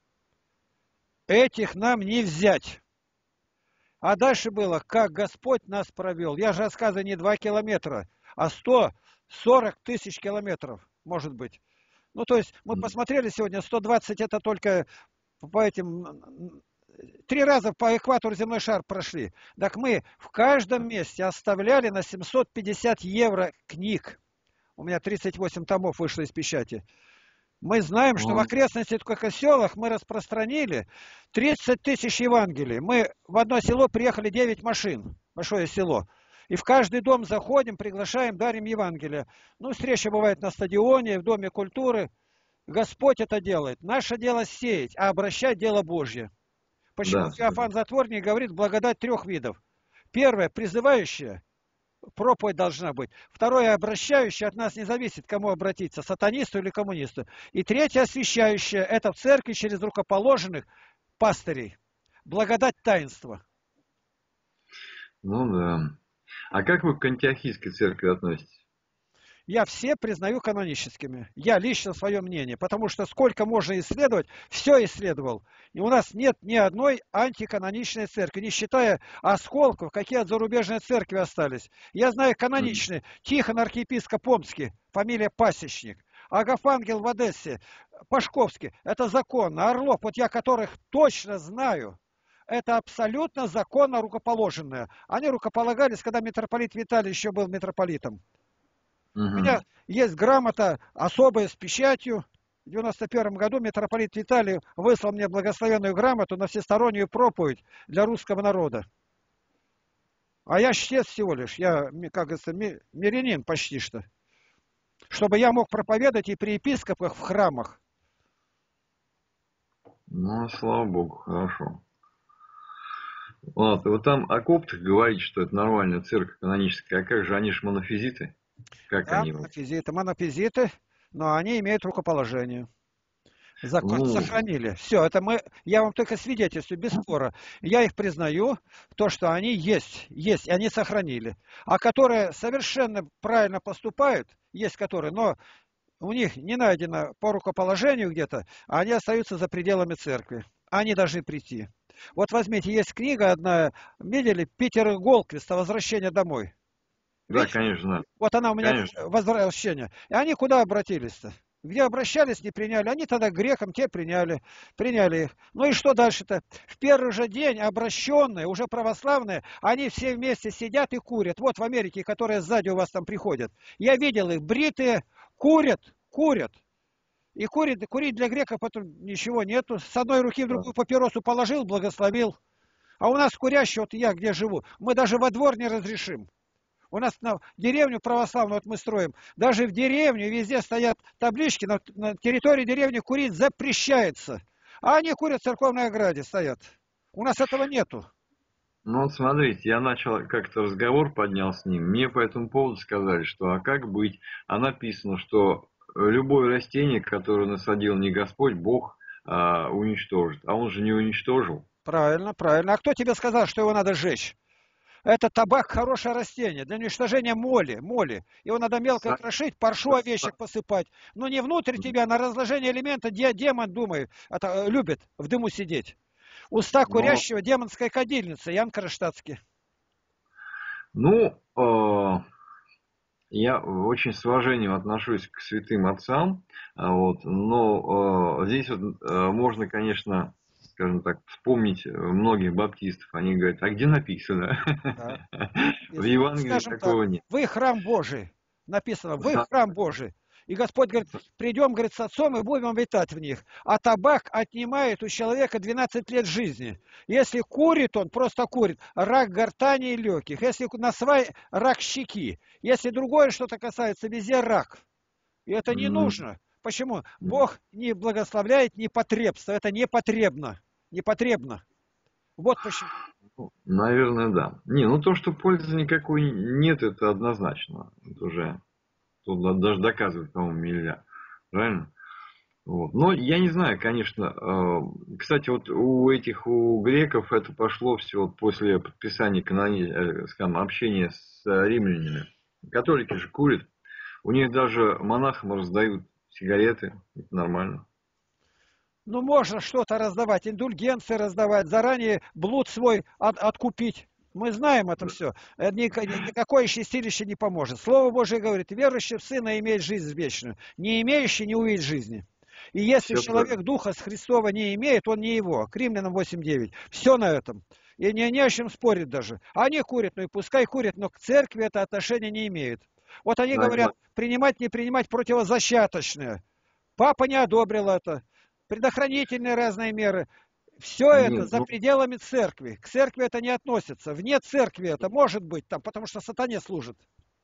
Этих нам не взять. А дальше было, как Господь нас провел. Я же рассказываю не два километра, а сто сорок тысяч километров, может быть. Ну, то есть мы М. посмотрели сегодня, сто двадцать это только по этим... м, Три раза по экватору земной шар прошли. Так мы в каждом месте оставляли на семьсот пятьдесят евро книг. У меня тридцать восемь томов вышло из печати. Мы знаем, что в Ну, окрестностях только селах мы распространили тридцать тысяч Евангелий. Мы в одно село приехали девять машин, большое село. И в каждый дом заходим, приглашаем, дарим Евангелие. Ну, встреча бывает на стадионе, в Доме культуры. Господь это делает. Наше дело сеять, а обращать дело Божье. Почему да, Феофан Затворник говорит благодать трех видов. Первое, призывающее, проповедь должна быть. Второе, обращающее, от нас не зависит, к кому обратиться, сатанисту или коммунисту. И третье, освящающее, это в церкви через рукоположенных пастырей. Благодать таинства. ну да. А как вы к антиохийской церкви относитесь? Я все признаю каноническими. Я лично свое мнение. Потому что сколько можно исследовать, все исследовал. И у нас нет ни одной антиканоничной церкви, не считая осколков, какие от зарубежной церкви остались. Я знаю М. каноничный Тихон архиепископ Омский, фамилия Пасечник. Агафангел в Одессе, Пашковский. Это законно. Орлов, вот я которых точно знаю, это абсолютно законно рукоположенное. Они рукополагались, когда митрополит Виталий еще был митрополитом. У меня Мгм. есть грамота особая с печатью. В девяносто первом году митрополит Виталий выслал мне благословенную грамоту на всестороннюю проповедь для русского народа. А я чтец всего лишь, я, ми- как говорится, ми- мирянин почти что. Чтобы я мог проповедовать и при епископах в храмах. Ну, слава богу, хорошо. Ладно, вы там о коптах говорите, что это нормальная церковь каноническая. А как же, они же монофизиты? Как Да, они? монофизиты, монофизиты, но они имеют рукоположение. Закон Ну, сохранили. Все, это мы, я вам только свидетельствую, без спора. Я их признаю, то, что они есть, есть, и они сохранили. А которые совершенно правильно поступают, есть которые, но у них не найдено по рукоположению где-то, а они остаются за пределами церкви. Они должны прийти. Вот возьмите, есть книга одна, видели, Питера Голквиста «Возвращение домой». да, Видите? конечно, знаю. Вот она у меня Конечно. возвращение. И они куда обратились-то? Где обращались, не приняли. Они тогда к грекам те приняли, приняли их. Ну и что дальше-то? В первый же день обращенные, уже православные, они все вместе сидят и курят. Вот в Америке, которые сзади у вас там приходят. Я видел их, бритые, курят, курят. И курит, курить для греков потом ничего нету. С одной руки в Да. другую папиросу положил, благословил. А у нас курящие, вот я где живу, мы даже во двор не разрешим. У нас на деревню православную вот мы строим. Даже в деревне везде стоят таблички, на, на территории деревни курить запрещается. А они курят в церковной ограде, стоят. У нас этого нету. Ну вот смотрите, я начал как-то разговор поднял с ним. Мне по этому поводу сказали, что а как быть? А написано, что любое растение, которое насадил не Господь, Бог а, уничтожит. А он же не уничтожил. Правильно, правильно. А кто тебе сказал, что его надо сжечь? Это табак хорошее растение для уничтожения моли, моли. Его надо мелко Са- крошить, паршу овечек посыпать. Но не внутрь тебя, на разложение элемента де- демон думает, это, э, любит в дыму сидеть. Уста Но, курящего демонская кадильница, Ян Кронштадтский. ну, э, я очень с уважением отношусь к святым отцам, а вот, но э, здесь вот, э, можно, конечно, скажем так, вспомнить многих баптистов. Они говорят, а где написано? Да. В Если, Евангелии скажем так, такого нет. вы храм Божий. Написано, вы Да, храм Божий. И Господь говорит, придем, говорит, с отцом и будем обитать в них. А табак отнимает у человека двенадцать лет жизни. Если курит он, просто курит, рак гортани и легких. Если на свай, рак щеки. Если другое что-то касается, везде рак. И это не Ну, нужно. Почему? Бог не благословляет непотребство. Это непотребно. Непотребно. Вот почему. наверное, да. Не, ну то, что пользы никакой нет, это однозначно. Это уже тут да- даже доказывать, по-моему, нельзя. Правильно? Вот. Но я не знаю, конечно. э, Кстати, вот у этих, у греков это пошло все вот после подписания канони, э, скажем, общения с э, римлянами. Католики же курят. У них даже монахам раздают сигареты. Это нормально. Ну, можно что-то раздавать, индульгенции раздавать, заранее блуд свой от- откупить. Мы знаем это все. Никакое чистилище не поможет. Слово Божие говорит, верующий в Сына имеет жизнь вечную. Не имеющий не увидит жизни. И если Все правильно. человек Духа с Христова не имеет, он не его. К Римлянам восемь девять. Все на этом. И не, не о чем спорить даже. Они курят, ну и пускай курят, но к церкви это отношение не имеет. Вот они говорят, Согласен. принимать, не принимать противозачаточное. Папа не одобрил это. Предохранительные разные меры. Все Не, это за ну, пределами церкви. К церкви это не относится. Вне церкви это может быть там, потому что сатане служит.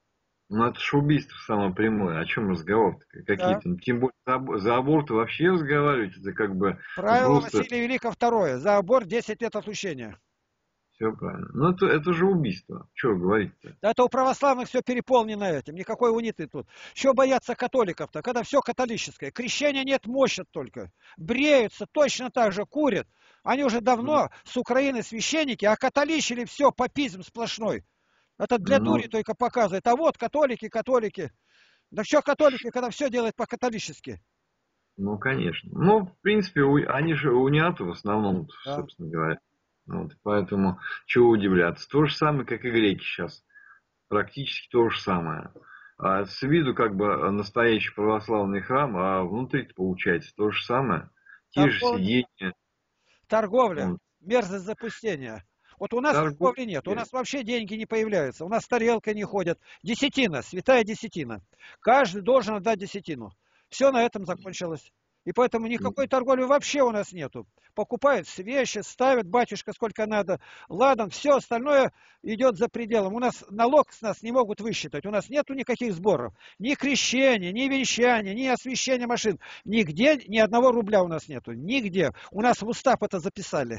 ну это ж убийство самое прямое. О чем разговор-то? Какие Да. там? Тем более за, аб- за аборты вообще разговаривать, это как бы ну, Правило просто Василия Великого второе. За аборт десять лет отлучения. все правильно. Ну это, это же убийство. Чего говорить-то? Да это у православных все переполнено этим. Никакой униты тут. Чего бояться католиков-то, когда все католическое? Крещения нет, мощат только. Бреются, точно так же курят. Они уже давно с Украины священники, а католичили все, папизм сплошной. Это для дури Ну, только показывает. А вот католики, католики. Да что католики, когда все делают по-католически. ну, конечно. Ну, в принципе, у- они же униаты в основном, Да. собственно говоря. Вот, поэтому чего удивляться. То же самое, как и греки сейчас. Практически то же самое. А с виду как бы настоящий православный храм, а внутри получается то же самое. Те же Торговля, сиденья, торговля, вот, мерзость запустения. Вот у нас торговля. торговли нет, у нас вообще деньги не появляются, у нас тарелка не ходят. Десятина, святая десятина. Каждый должен отдать десятину. Все на этом закончилось. И поэтому никакой торговли вообще у нас нету. Покупают свечи, ставят, батюшка, сколько надо. Ладан, все остальное идет за пределом. У нас налог с нас не могут высчитать. У нас нету никаких сборов. Ни крещения, ни венчания, ни освящения машин. Нигде ни одного рубля у нас нету. Нигде. У нас в устав это записали.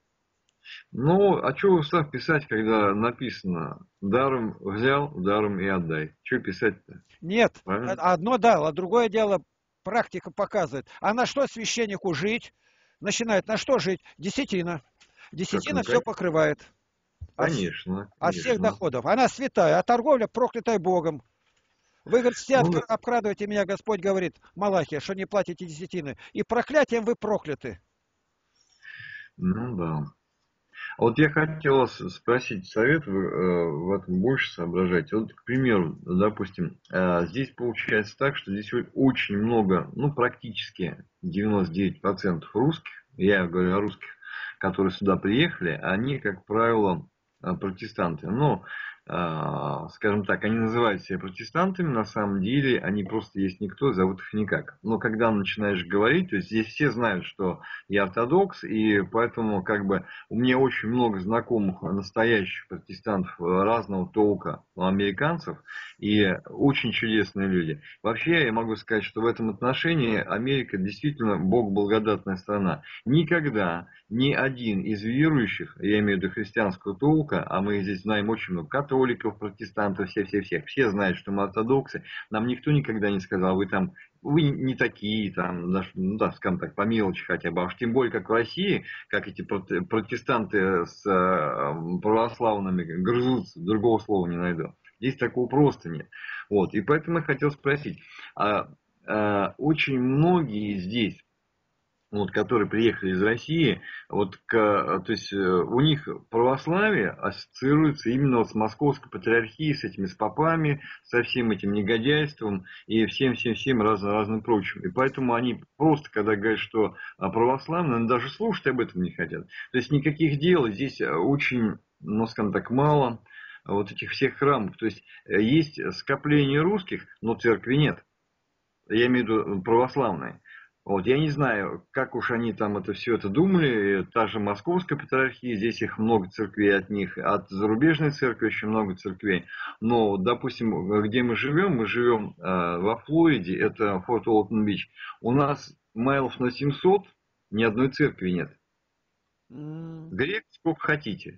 Ну, а что устав писать, когда написано «даром взял, даром и отдай»? Что писать-то? Нет, э, Правильно? одно да, а другое дело практика показывает. А на что священнику жить? Начинает на что жить? Десятина. Как, Десятина ну, все кон- покрывает от, вс- конечно, от всех конечно. доходов. Она святая, а торговля проклятая Богом. Вы, говорит, все Ну, да. откра- обкрадываете меня, Господь говорит, Малахия, что не платите десятины. И проклятием вы прокляты. Ну да. А вот я хотел вас спросить совет, вы э, в этом больше соображаете. Вот, к примеру, допустим, э, здесь получается так, что здесь о- очень много, ну, практически девяносто девять процентов русских, я говорю о русских, которые сюда приехали, они, как правило, э, протестанты. Но, э, скажем так, они называют себя протестантами, на самом деле они просто есть никто, зовут их никак. Но когда начинаешь говорить, то есть здесь все знают, что я ортодокс, и поэтому как бы у меня очень много знакомых настоящих протестантов разного толка, американцев, и очень чудесные люди. Вообще, я могу сказать, что в этом отношении Америка действительно богоблагодатная страна. Никогда ни один из верующих, я имею в виду христианского толка, а мы здесь знаем очень много католиков, протестантов, все-все-всех, все знают, что мы ортодоксы, нам никто никогда не сказал, вы там вы не такие, там, ну да, скажем так, по мелочи хотя бы, а уж тем более, как в России, как эти протестанты с э, православными грызутся, другого слова не найду. Здесь такого просто нет. Вот, и поэтому я хотел спросить, а, а, очень многие здесь, вот, которые приехали из России, вот, к, то есть э, у них православие ассоциируется именно вот с московской патриархией, с этими, с попами, со всем этим негодяйством и всем-всем-всем разным, разным прочим. И поэтому они просто, когда говорят, что а, православные, они даже слушать об этом не хотят. То есть никаких дел здесь очень, ну, скажем так, мало вот этих всех храмов. То есть э, есть скопление русских, но церкви нет. я имею в виду православные. Вот, я не знаю, как уж они там это все это думали, та же Московская патриархия, здесь их много церквей от них, от зарубежной церкви очень много церквей. Но, допустим, где мы живем, мы живем э, во Флориде, это Форт Уолтон-Бич, у нас майлов на семьсот ни одной церкви нет. М. Грек сколько хотите.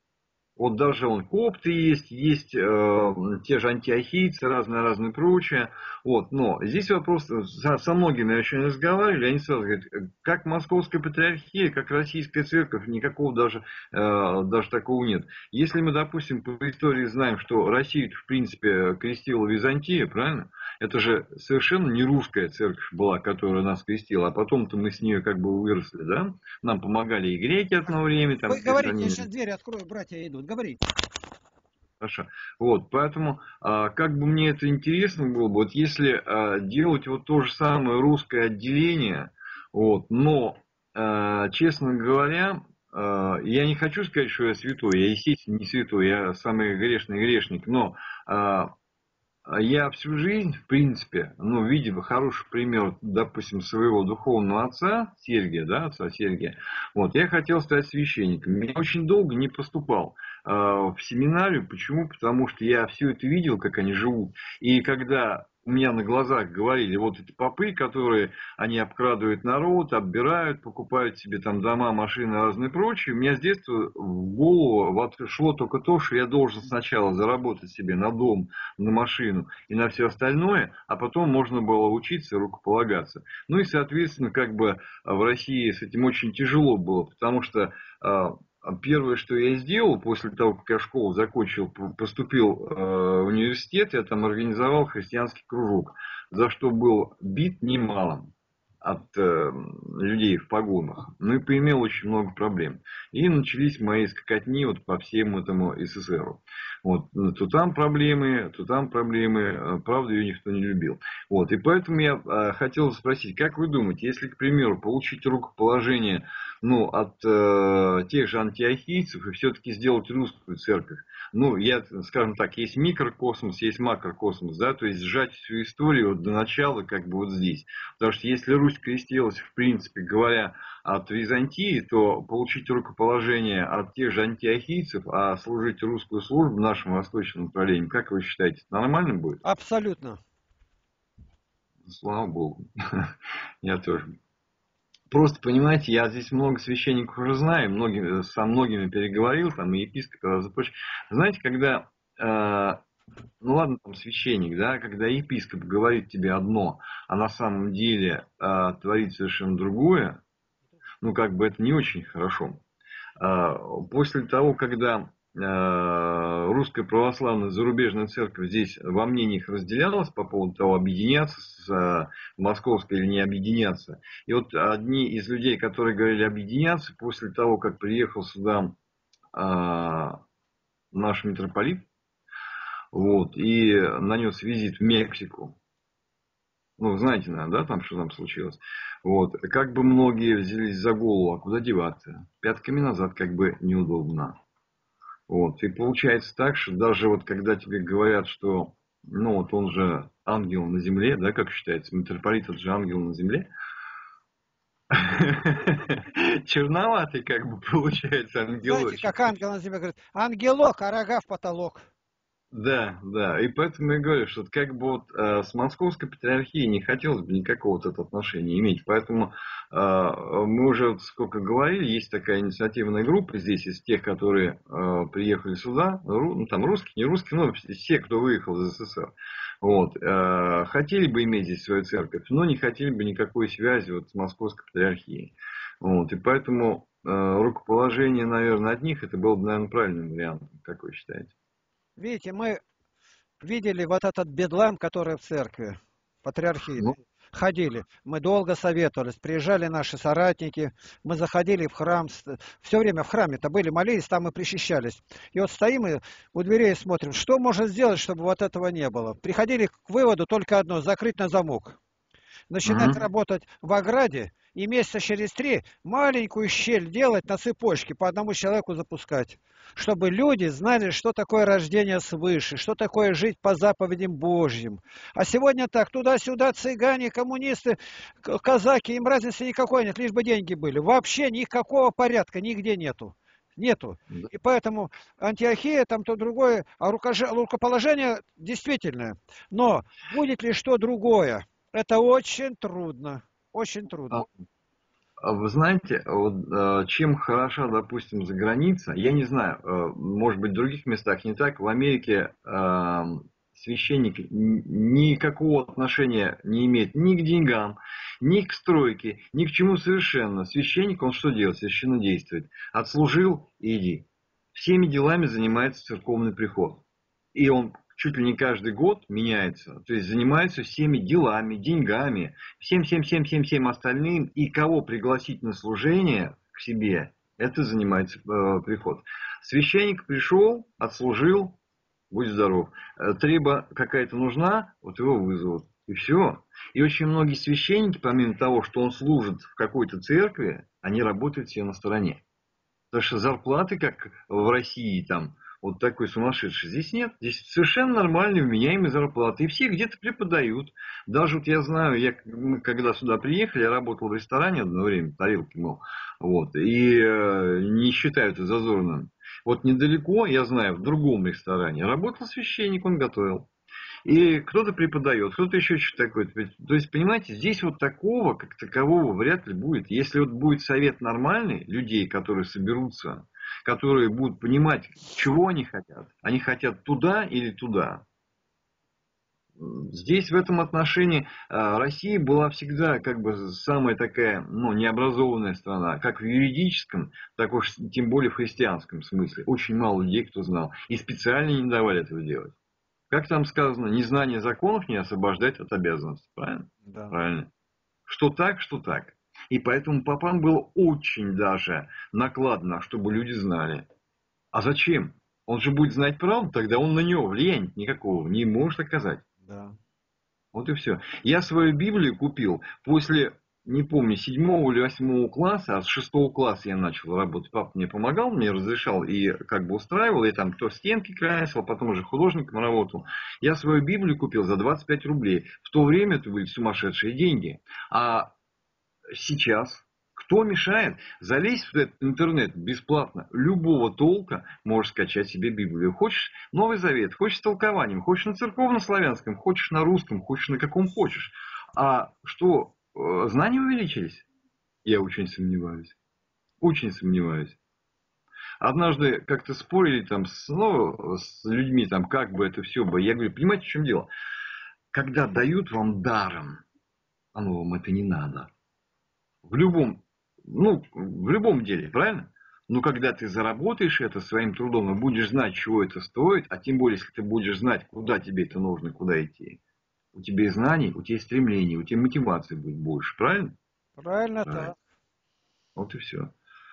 Вот даже он копты есть, есть э, те же антиохийцы, разное-разное прочее. Вот, но здесь вопрос, со, со многими я еще не разговаривали, они сразу говорят, как Московская патриархия, как Российская церковь, никакого даже, э, даже такого нет. Если мы, допустим, по истории знаем, что Россию в принципе крестила Византия, правильно? Это же совершенно не русская церковь была, которая нас крестила, а потом-то мы с нее как бы выросли, да? Нам помогали и греки одно время, там, Вы здесь говорите, я они. сейчас дверь открою, братья идут. Говорите. Хорошо. Вот, поэтому, а, как бы мне это интересно было бы, вот если а, делать вот то же самое русское отделение, вот, но, а, честно говоря, а, я не хочу сказать, что я святой, я, естественно, не святой, я самый грешный грешник, но а, а я всю жизнь, в принципе, ну, видел хороший пример, допустим, своего духовного отца, Сергия, да, отца Сергия, вот, я хотел стать священником. Я очень долго не поступал э, в семинарию. Почему? Потому что я все это видел, как они живут. И когда у меня на глазах говорили, вот эти попы, которые, они обкрадывают народ, оббирают, покупают себе там дома, машины, разные прочее, у меня с детства в голову вот шло только то, что я должен сначала заработать себе на дом, на машину и на все остальное, а потом можно было учиться и рукополагаться. Ну и, соответственно, как бы в России с этим очень тяжело было, потому что первое, что я сделал после того, как я школу закончил, поступил в университет, я там организовал христианский кружок, за что был бит немалым от э, людей в погонах. Ну и поимел очень много проблем. И начались мои скакотни вот по всему этому СССРу. Вот. То там проблемы, то там проблемы. Правда, ее никто не любил. Вот. И поэтому я э, хотел спросить, как вы думаете, если, к примеру, получить рукоположение ну, от э, тех же антиохийцев и все-таки сделать русскую церковь, ну, я, скажем так, есть микрокосмос, есть макрокосмос, да, то есть сжать всю историю вот до начала, как бы вот здесь. Потому что если Русь крестилась, в принципе говоря, от Византии, то получить рукоположение от тех же антиохийцев, а служить русскую службу нашему восточному направлению, как вы считаете, нормально будет? Абсолютно. Слава Богу. Я тоже. Просто, понимаете, я здесь много священников уже знаю, многими, со многими переговорил, там и епископы, и прочее. Знаете, когда, э, ну ладно, там священник, да, когда епископ говорит тебе одно, а на самом деле э, творит совершенно другое, ну как бы это не очень хорошо. Э, после того, когда э, русская православная зарубежная церковь здесь во мнениях разделялась по поводу того, объединяться с э, московской или не объединяться. И вот одни из людей, которые говорили объединяться, после того, как приехал сюда э, наш митрополит, вот, и нанес визит в Мексику, ну, знаете, наверное, да, там, что там случилось. Вот, как бы многие взялись за голову, а куда деваться? Пятками назад как бы неудобно. Вот. И получается так, что даже вот когда тебе говорят, что ну вот он же ангел на земле, да, как считается, митрополит это же ангел на земле, черноватый как бы получается Знаете, ангелочек. как ангел на земле говорит, ангелок, а рога в потолок. Да, да, и поэтому я говорю, что как бы вот э, с московской патриархией не хотелось бы никакого вот этого отношения иметь, поэтому э, мы уже вот сколько говорили, есть такая инициативная группа здесь из тех, которые э, приехали сюда, ру, ну там русские, не русские, но все, кто выехал из СССР, вот, э, хотели бы иметь здесь свою церковь, но не хотели бы никакой связи вот с московской патриархией, вот, и поэтому э, рукоположение, наверное, от них это было бы, наверное, правильным вариантом, как вы считаете? Видите, мы видели вот этот бедлам, который в церкви, Ну, патриархийный, ходили. Мы долго советовались, приезжали наши соратники, мы заходили в храм, все время в храме-то были, молились, там и причащались. И вот стоим и у дверей смотрим, что можно сделать, чтобы вот этого не было. Приходили к выводу только одно, закрыть на замок. Начинать угу. работать в ограде и месяца через три маленькую щель делать на цепочке, по одному человеку запускать. Чтобы люди знали, что такое рождение свыше, что такое жить по заповедям Божьим. А сегодня так, туда-сюда цыгане, коммунисты, к- казаки, им разницы никакой нет, лишь бы деньги были. Вообще никакого порядка нигде нету. Нету. Да. И поэтому Антиохия, там то другое, а рукоже- рукоположение действительное. Но будет ли что другое? Это очень трудно. Очень А, трудно. а Вы знаете, вот, э, чем хороша, допустим, за граница, я не знаю, э, может быть, в других местах не так, в Америке э, священник н- никакого отношения не имеет ни к деньгам, ни к стройке, ни к чему совершенно. Священник, он что делает? Священно действует. Отслужил и иди. Всеми делами занимается церковный приход. И он чуть ли не каждый год меняется, то есть занимается всеми делами, деньгами, всем, всем, всем, всем, всем остальным, и кого пригласить на служение к себе, это занимается э, приход. Священник пришел, отслужил, будь здоров. Э, Треба какая-то нужна, вот его вызовут. И все. И очень многие священники, помимо того, что он служит в какой-то церкви, они работают все на стороне. Потому что зарплаты, как в России, там, вот такой сумасшедший, здесь нет. Здесь совершенно нормальные, вменяемые зарплаты. И все где-то преподают. Даже вот я знаю, я, мы когда сюда приехали, я работал в ресторане одно время, тарелки мыл. Вот, и э, не считаю это зазорным. Вот недалеко, я знаю, в другом ресторане работал священник, он готовил. И кто-то преподает, кто-то еще что-то такое. То есть, понимаете, здесь вот такого, как такового, вряд ли будет. Если вот будет совет нормальный, людей, которые соберутся, которые будут понимать, чего они хотят. Они хотят туда или туда. Здесь в этом отношении Россия была всегда как бы самая такая, ну, необразованная страна, как в юридическом, так уж тем более в христианском смысле. Очень мало людей, кто знал. И специально не давали этого делать. Как там сказано, незнание законов не освобождает от обязанностей. Правильно? Да. Правильно. Что так, что так. И поэтому попам было очень даже накладно, чтобы люди знали. А зачем? Он же будет знать правду, тогда он на него влияния никакого не может оказать. Да. Вот и все. Я свою Библию купил после, не помню, седьмого или восьмого класса, а с шестого класса я начал работать. Папа мне помогал, мне разрешал и как бы устраивал, я там то стенки красил, потом уже художником работал. Я свою Библию купил за двадцать пять рублей. В то время это были сумасшедшие деньги. А сейчас кто мешает? Залезть в этот интернет бесплатно. Любого толка можешь скачать себе Библию. Хочешь Новый Завет, хочешь с толкованием, хочешь на церковно-славянском, хочешь на русском, хочешь на каком хочешь. А что, э, знания увеличились? Я очень сомневаюсь. Очень сомневаюсь. Однажды как-то спорили там с, ну, с людьми, там, как бы это все бы. Я говорю, понимаете, в чем дело? Когда дают вам даром, оно вам это не надо. В любом, ну, в любом деле, правильно? Но когда ты заработаешь это своим трудом и будешь знать, чего это стоит, а тем более, если ты будешь знать, куда тебе это нужно, куда идти, у тебя и знаний, у тебя и стремлений, у тебя мотивации будет больше, правильно? Правильно Правильно. так. Вот и все.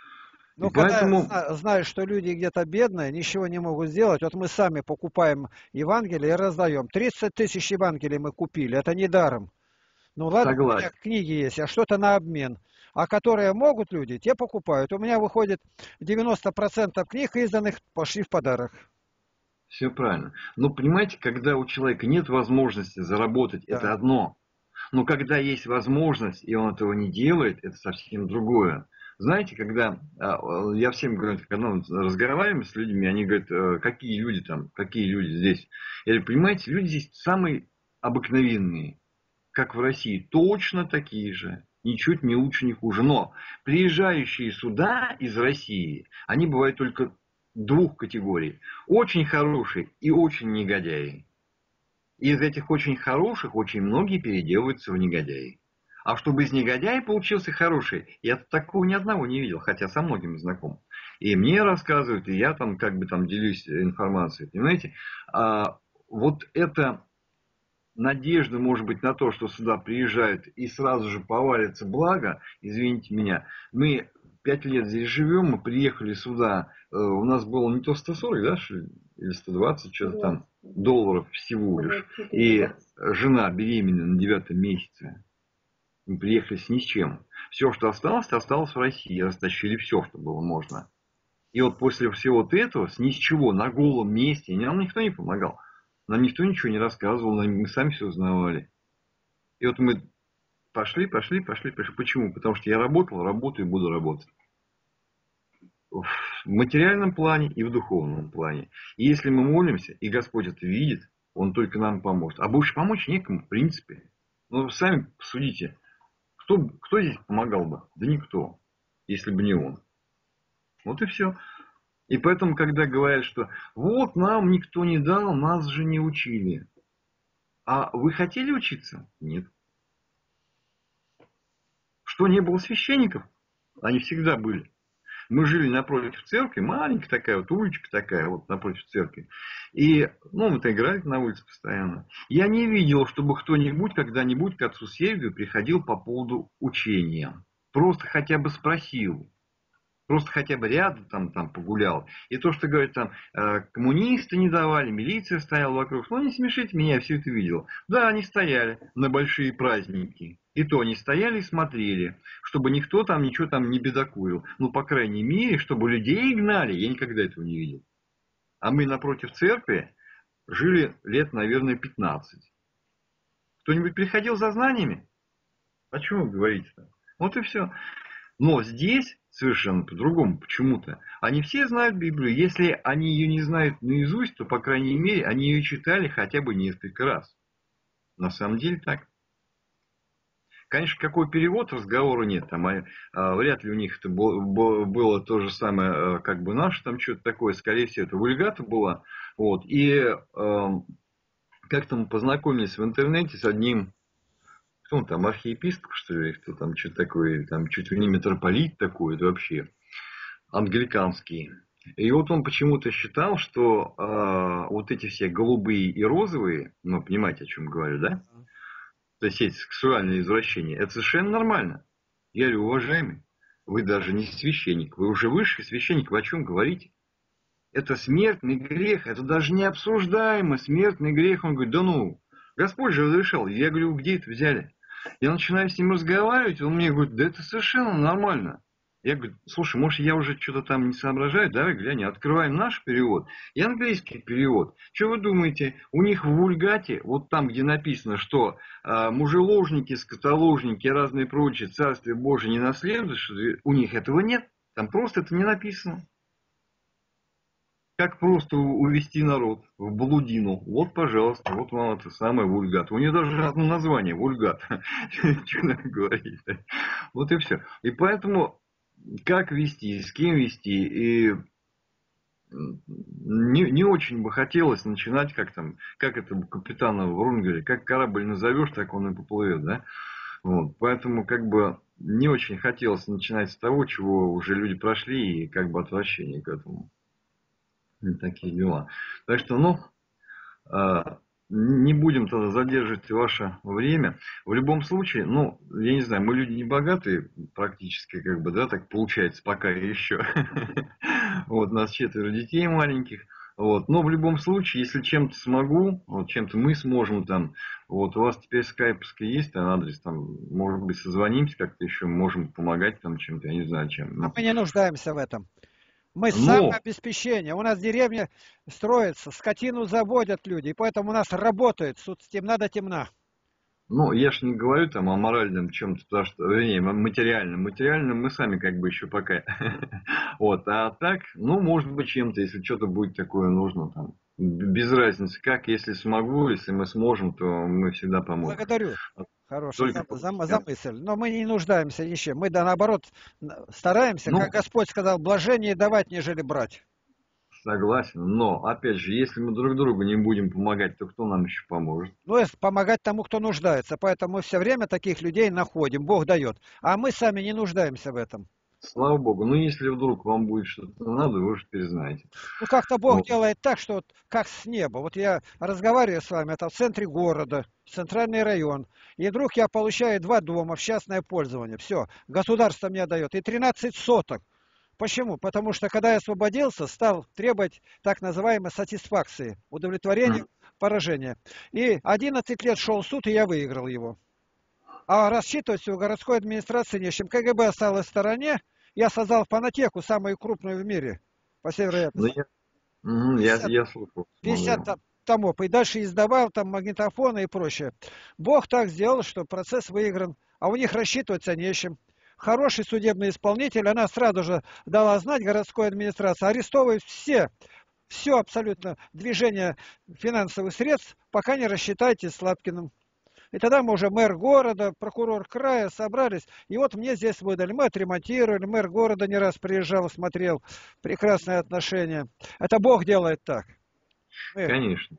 И Но когда поэтому, зна- знаешь, что люди где-то бедные, ничего не могут сделать, вот мы сами покупаем Евангелие и раздаем. тридцать тысяч Евангелий мы купили, это не даром. Ну ладно, у меня согласен. книги есть, а что-то на обмен. А которые могут люди, те покупают. У меня выходит девяносто процентов книг, изданных, пошли в подарок. Все правильно. Но понимаете, когда у человека нет возможности заработать, это Да. одно. Но когда есть возможность, и он этого не делает, это совсем другое. Знаете, когда а, я всем говорю, когда мы разговариваем с людьми, они говорят, «Э, какие люди там, какие люди здесь. Я говорю, понимаете, люди здесь самые обыкновенные, как в России, точно такие же. Ничуть не лучше, не хуже. Но приезжающие сюда из России, они бывают только двух категорий. Очень хорошие и очень негодяи. И из этих очень хороших очень многие переделываются в негодяи. А чтобы из негодяя получился хороший, я такого ни одного не видел, хотя со многими знаком. И мне рассказывают, и я там как бы там делюсь информацией, понимаете. А вот эта надежда, может быть, на то, что сюда приезжают и сразу же повалится благо, извините меня, мы пять лет здесь живем, мы приехали сюда, э, у нас было не то сто сорок, да, или сто двадцать, что-то там, долларов всего лишь. И жена беременна на девятом месяце. Мы приехали с ни с чем. Все, что осталось, осталось в России. Растащили все, что было можно. И вот после всего вот этого, с ни с чего, на голом месте, нам никто не помогал. Нам никто ничего не рассказывал, мы сами все узнавали. И вот мы пошли, пошли, пошли, пошли. Почему? Потому что я работал, работаю и буду работать. В материальном плане и в духовном плане. И если мы молимся, и Господь это видит, Он только нам поможет. А больше помочь некому, в принципе. Ну, сами посудите. Кто, кто здесь помогал бы? Да никто. Если бы не Он. Вот и все. И поэтому, когда говорят, что вот нам никто не дал, нас же не учили. А вы хотели учиться? Нет. Что, не было священников? Они всегда были. Мы жили напротив церкви, маленькая такая вот уличка такая вот напротив церкви. И, ну, мы-то играли на улице постоянно. Я не видел, чтобы кто-нибудь когда-нибудь к отцу Сергию приходил по поводу учения. Просто хотя бы спросил. Просто хотя бы рядом там, там погулял. И то, что говорят, там э, коммунисты не давали, милиция стояла вокруг. Ну, не смешите меня, я все это видел. Да, они стояли на большие праздники. И то они стояли и смотрели, чтобы никто там ничего там не бедокурил. Ну, по крайней мере, чтобы людей гнали, я никогда этого не видел. А мы напротив церкви жили лет, наверное, пятнадцать. Кто-нибудь приходил за знаниями? О чем вы говорите-то? Вот и все. Но здесь совершенно по-другому, почему-то. Они все знают Библию. Если они ее не знают наизусть, то, по крайней мере, они ее читали хотя бы несколько раз. На самом деле так. Конечно, какой перевод, разговора нет. Там, а, а, вряд ли у них это было, было то же самое, а, как бы наше, там что-то такое. Скорее всего, это вульгата была. Вот. И а, как-то мы познакомились в интернете с одним... Кто он там, архиепископ, что ли, кто там, что-то такое, там, чуть ли не митрополит такой, это вообще, англиканский. И вот он почему-то считал, что э, вот эти все голубые и розовые, ну, понимаете, о чем говорю, да? То есть эти сексуальные извращения, это совершенно нормально. Я говорю, уважаемый, вы даже не священник, вы уже высший священник, вы о чем говорите? Это смертный грех, это даже не обсуждаемо, смертный грех. Он говорит, да ну, Господь же разрешал. Я говорю, где это взяли? Я начинаю с ним разговаривать, он мне говорит, да это совершенно нормально. Я говорю, слушай, может я уже что-то там не соображаю, давай глянь, открываем наш перевод и английский перевод. Что вы думаете, у них в вульгате, вот там, где написано, что э, мужеложники, скотоложники и разные прочие царствие Божие не наследуешь, у них этого нет, там просто это не написано. Как просто увести народ в блудину. Вот, пожалуйста, вот вам это самое вульгат. У нее даже одно название, вульгат. Что надо говорить. Вот и все. И поэтому, как вести, с кем вести. И не, не очень бы хотелось начинать, как там, как это у капитана Врунгеля, как корабль назовешь, так он и поплывет, да? Вот. Поэтому, как бы, не очень хотелось начинать с того, чего уже люди прошли, и как бы отвращение к этому. Такие дела. Так что, ну, не будем тогда задерживать ваше время. В любом случае, ну, я не знаю, мы люди не богатые практически, как бы, да, так получается пока еще. Вот, у нас четверо детей маленьких. Вот, но в любом случае, если чем-то смогу, вот чем-то мы сможем там, вот у вас теперь скайповский есть, там адрес, там, может быть, созвонимся как-то еще, можем помогать там чем-то, я не знаю чем. А мы не нуждаемся в этом. Мы Но... самообеспечение. У нас деревня строится, скотину заводят люди, и поэтому у нас работает. Тут темна до темна. Ну, я ж не говорю там о моральном чем-то, потому что, вернее, материальном. Материальном мы сами как бы еще пока. Вот, а так, ну, может быть, чем-то, если что-то будет такое нужно, там, без разницы как, если смогу, если мы сможем, то мы всегда поможем. Благодарю. Хорошая за, за, за мысль. Но мы не нуждаемся ни в чем. Мы, да, наоборот, стараемся, ну, как Господь сказал, блажение давать, нежели брать. Согласен, но, опять же, если мы друг другу не будем помогать, то кто нам еще поможет? Ну, помогать тому, кто нуждается. Поэтому мы все время таких людей находим, Бог дает. А мы сами не нуждаемся в этом. Слава Богу. Ну, если вдруг вам будет что-то надо, вы уже перезнаете. Ну, как-то Бог вот делает так, что вот как с неба. Вот я разговариваю с вами, это в центре города, центральный район. И вдруг я получаю два дома в частное пользование. Все, государство мне дает. И тринадцать соток. Почему? Потому что, когда я освободился, стал требовать так называемой сатисфакции, удовлетворения, поражения. И одиннадцать лет шел суд, и я выиграл его. А рассчитывать у городской администрации не с чем. КГБ осталось в стороне. Я создал фонотеку, самую крупную в мире по всей Ну, вероятности. я, мгм, я, пятьдесят, я слушал, пятьдесят смотрел. томов. И дальше издавал там магнитофоны и прочее. Бог так сделал, что процесс выигран. А у них рассчитываться не с чем. Хороший судебный исполнитель, она сразу же дала знать городской администрации, арестовывать все, все абсолютно движение финансовых средств, пока не рассчитаете с Лапкиным. И тогда мы уже мэр города, прокурор края собрались, и вот мне здесь выдали. Мы отремонтировали, мэр города не раз приезжал, смотрел, прекрасные отношения. Это Бог делает так. Мы, Конечно.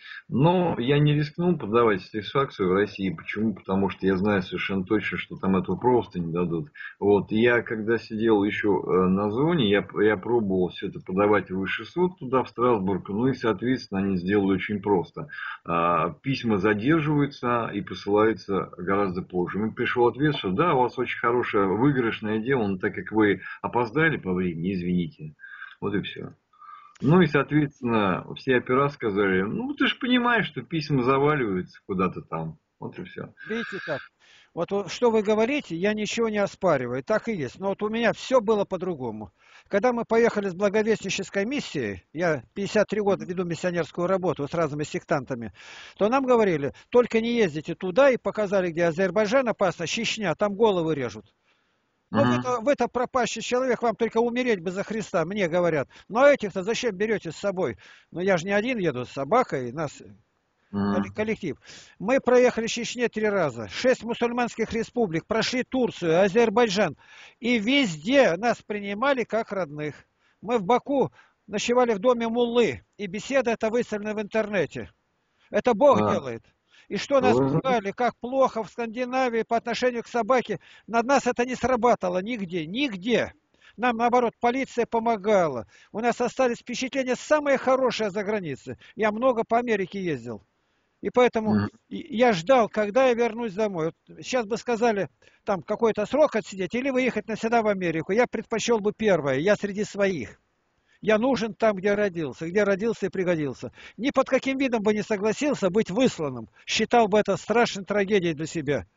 Но я не рискнул подавать сатисфакцию в России. Почему? Потому что я знаю совершенно точно, что там этого просто не дадут. Вот. Я когда сидел еще э, на зоне, я, я пробовал все это подавать в высший суд туда, в Страсбург. Ну и, соответственно, они сделали очень просто. А, письма задерживаются и посылаются гораздо позже. Мне пришел ответ, что да, у вас очень хорошее выигрышное дело, но так как вы опоздали по времени, извините. Вот и все. Ну и, соответственно, все опера сказали, ну ты же понимаешь, что письма заваливаются куда-то там. Вот и все. видите как? Вот вот что вы говорите, я ничего не оспариваю, так и есть. Но вот у меня все было по-другому. Когда мы поехали с благовестнической миссией, я пятьдесят три года веду миссионерскую работу с разными сектантами, то нам говорили, только не ездите туда, и показали, где Азербайджан опасно, Чечня, там головы режут. Ну, Мгм. вы-то, вы-то пропащий человек, вам только умереть бы за Христа, мне говорят. Ну, а этих-то зачем берете с собой? Ну, я же не один еду с собакой, нас колле- Мгм. коллектив. Мы проехали Чечне три раза, шесть мусульманских республик, прошли Турцию, Азербайджан. И везде нас принимали как родных. Мы в Баку ночевали в доме муллы, и беседа эта выставлена в интернете. Это Бог А, делает. И что нас вы знаете, пугали, как плохо в Скандинавии по отношению к собаке, над нас это не срабатывало нигде, нигде. Нам, наоборот, полиция помогала. У нас остались впечатления самые хорошие за границей. Я много по Америке ездил. И поэтому мгм. и- я ждал, когда я вернусь домой. Вот сейчас бы сказали, там какой-то срок отсидеть или выехать навсегда в Америку. Я предпочел бы первое. Я среди своих. Я нужен там, где родился, где родился и пригодился. Ни под каким видом бы не согласился быть высланным. Считал бы это страшной трагедией для себя.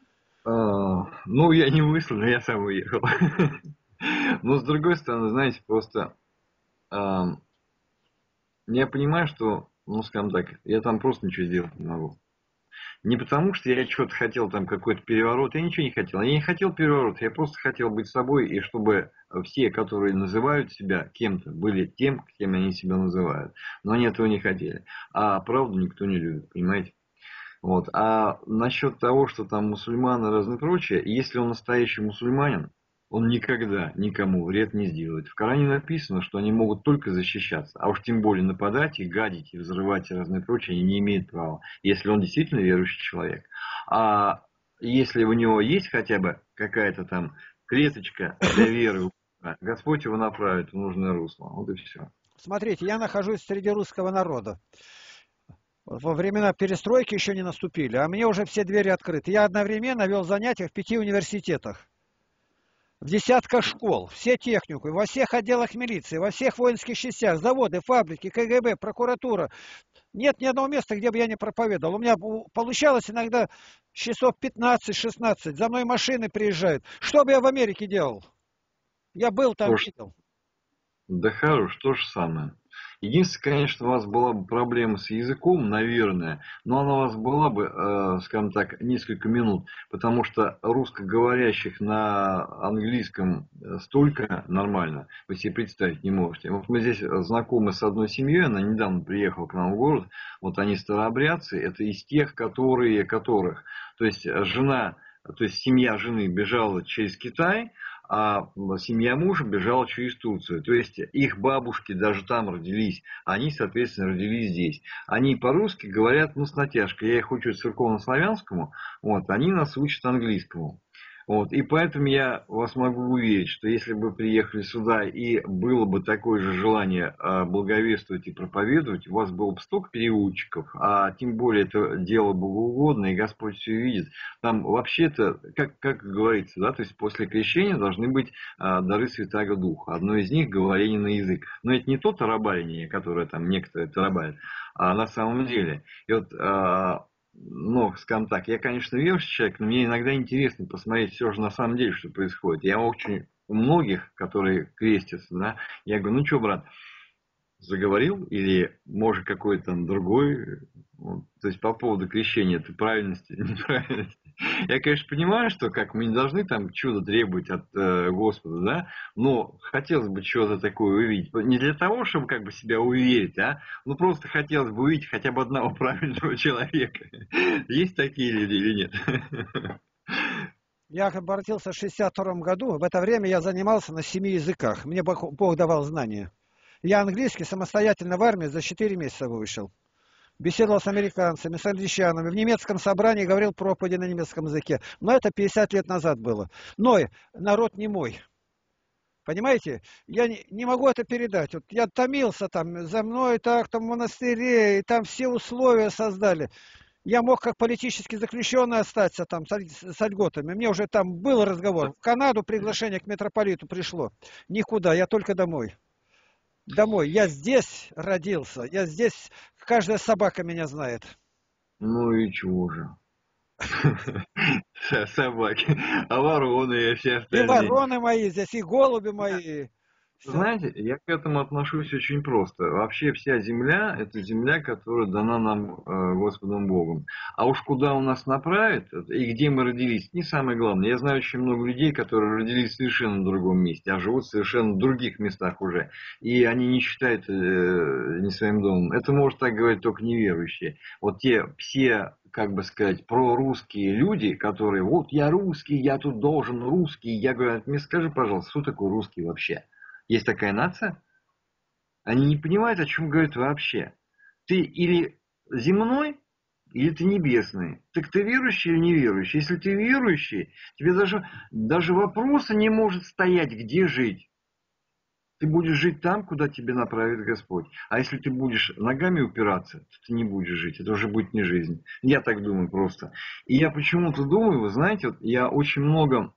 А, ну, я не выслал, я сам уехал. Но с другой стороны, знаете, просто а, я понимаю, что, ну, скажем так, я там просто ничего сделать не могу. Не потому, что я что-то хотел, там какой-то переворот, я ничего не хотел. Я не хотел переворот, я просто хотел быть собой, и чтобы все, которые называют себя кем-то, были тем, кем они себя называют. Но они этого не хотели. А правду никто не любит, понимаете? Вот. А насчет того, что там мусульманы и разное прочее, если он настоящий мусульманин, он никогда никому вред не сделает. В Коране написано, что они могут только защищаться, а уж тем более нападать и гадить, и взрывать и разное прочее, они не имеют права, если он действительно верующий человек. А если у него есть хотя бы какая-то там клеточка для веры, Господь его направит в нужное русло. Вот и все. Смотрите, я нахожусь среди русского народа. Во времена перестройки еще не наступили, а мне уже все двери открыты. Я одновременно вел занятия в пяти университетах, в десятках школ, все техникумы, во всех отделах милиции, во всех воинских частях, заводы, фабрики, КГБ, прокуратура. Нет ни одного места, где бы я не проповедовал. У меня получалось иногда часов пятнадцать-шестнадцать. За мной машины приезжают. Что бы я в Америке делал? Я был там, То, видел. Да хорош, то же самое. Единственное, конечно, у вас была бы проблема с языком, наверное, но она у вас была бы, э, скажем так, несколько минут, потому что русскоговорящих на английском э, столько нормально, вы себе представить не можете. Вот мы здесь знакомы с одной семьей, она недавно приехала к нам в город, вот они старообрядцы, это из тех, которые, которых, то есть жена, то есть семья жены бежала через Китай, а семья мужа бежала через Турцию. То есть их бабушки даже там родились, а они, соответственно, родились здесь. Они по-русски говорят, ну, с натяжкой. Я их учу церковно-славянскому, вот, они нас учат английскому. Вот, и поэтому я вас могу уверить, что если бы вы приехали сюда и было бы такое же желание а, благовествовать и проповедовать, у вас было бы столько переучиков, а тем более это дело богоугодное, и Господь все видит. Там вообще-то, как, как говорится, да, то есть после крещения должны быть а, дары Святаго Духа. Одно из них говорение на язык. Но это не то тарабарение, которое там некоторые тарабарят, а на самом деле. И вот а, ну, скажем так, я, конечно, верующий человек, но мне иногда интересно посмотреть все же на самом деле, что происходит. Я очень у многих, которые крестятся, да, я говорю, ну что, брат, заговорил, или может какой-то там другой, вот, то есть по поводу крещения, это правильности, неправильности. Я, конечно, понимаю, что как мы не должны там чудо требовать от э, Господа, да, но хотелось бы чего-то такое увидеть. Не для того, чтобы как бы себя уверить, а, ну просто хотелось бы увидеть хотя бы одного правильного человека. Есть такие люди или нет? Я обратился в шестьдесят втором году, в это время я занимался на семи языках, мне Бог, Бог давал знания. Я английский самостоятельно в армии за четыре месяца выучил. Беседовал с американцами, с англичанами, в немецком собрании говорил проповеди на немецком языке. Но это пятьдесят лет назад было. Но народ не мой. Понимаете? Я не, не могу это передать. Вот я томился там, за мной так, там в монастыре, и там все условия создали. Я мог как политически заключенный остаться там с, с льготами. Мне уже там был разговор. В Канаду приглашение к митрополиту пришло. Никуда, я только домой. Домой. Я здесь родился. Я здесь, каждая собака меня знает. Ну и чего же? Собаки, а вороны и все И остальные. вороны мои здесь, и голуби мои. Все. Знаете, я к этому отношусь очень просто. Вообще вся земля – это земля, которая дана нам э, Господом Богом. А уж куда Он нас направит, и где мы родились, не самое главное. Я знаю очень много людей, которые родились в совершенно другом месте, а живут в совершенно других местах уже. И они не считают э, не своим домом. Это может так говорить только неверующие. Вот те все, как бы сказать, прорусские люди, которые, вот я русский, я тут должен русский. Я говорю, мне скажи, пожалуйста, что такое русский вообще? Есть такая нация? Они не понимают, о чем говорят вообще. Ты или земной, или ты небесный. Так ты верующий или неверующий? Если ты верующий, тебе даже, даже вопроса не может стоять, где жить. Ты будешь жить там, куда тебе направит Господь. А если ты будешь ногами упираться, то ты не будешь жить. Это уже будет не жизнь. Я так думаю просто. И я почему-то думаю, вы знаете, вот я очень много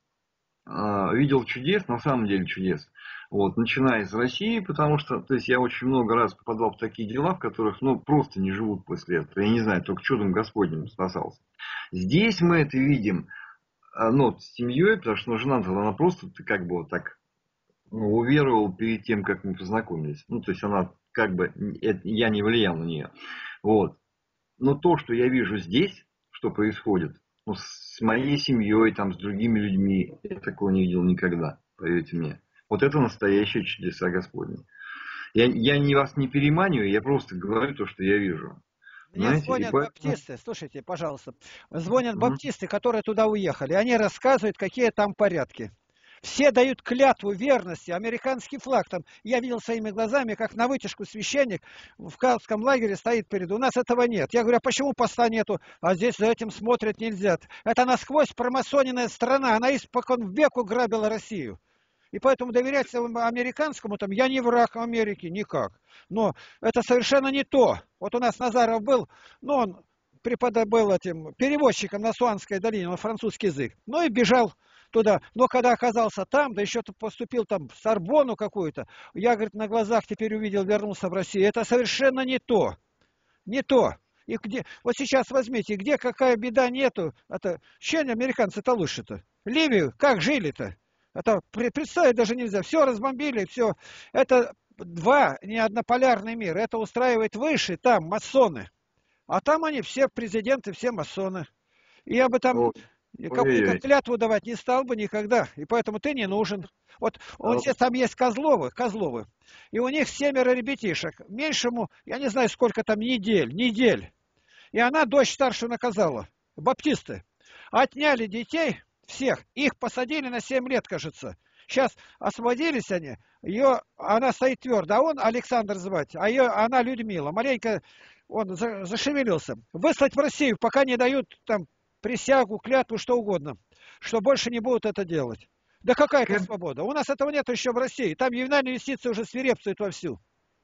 а, видел чудес, на самом деле чудес, вот, начиная из России, потому что, то есть я очень много раз попадал в такие дела, в которых, ну, просто не живут после этого. Я не знаю, только чудом Господним спасался. Здесь мы это видим, а, ну, с семьей, потому что, ну, жена, она просто, ты как бы вот так, ну, уверовала перед тем, как мы познакомились. Ну, то есть она, как бы, это, я не влиял на нее. Вот. Но то, что я вижу здесь, что происходит, ну, с моей семьей, там, с другими людьми, я такого не видел никогда, поверьте мне. Вот это настоящие чудеса Господни. Я, я не вас не переманиваю, я просто говорю то, что я вижу. Мне Знаете, и звонят поэтому... баптисты, слушайте, пожалуйста, звонят Мгм. баптисты, которые туда уехали. Они рассказывают, какие там порядки. Все дают клятву верности, американский флаг там. Я видел своими глазами, как на вытяжку священник в Калском лагере стоит перед. У нас этого нет. Я говорю, а почему поста нету? А здесь за этим смотреть нельзя. Это насквозь промасоненная страна. Она испокон веку грабила Россию. И поэтому доверять своему американскому, там, я не враг Америки, никак. Но это совершенно не то. Вот у нас Назаров был, ну, он преподавал был этим переводчиком на Суанской долине, на французский язык. Ну и бежал туда. Но когда оказался там, да еще поступил там в Сорбонну какую-то, я, говорит, на глазах теперь увидел, вернулся в Россию. Это совершенно не то. Не то. И где, вот сейчас возьмите, где какая беда нету, это, чем американцы-то лучше-то? Ливию, как жили-то? Это представить даже нельзя. Все разбомбили, все. Это два, не однополярный мир. Это устраивает выше, там масоны. А там они все президенты, все масоны. И я бы там Ой, какую-то ой-ой-ой. клятву давать не стал бы никогда. И поэтому ты не нужен. Вот он А, сейчас там есть Козловы, Козловы. И у них семеро ребятишек. Меньшему, я не знаю, сколько там недель, недель. И она дочь старшую наказала. Баптисты. Отняли детей всех. Их посадили на семь лет, кажется. Сейчас освободились они. Ее, она стоит твердо. А он Александр звать. А ее, она Людмила. Маленько он за- зашевелился. Выслать в Россию, пока не дают там присягу, клятву, что угодно. Что больше не будут это делать. Да какая так это это... свобода? У нас этого нет еще в России. Там ювенальные юстиции уже свирепствуют вовсю.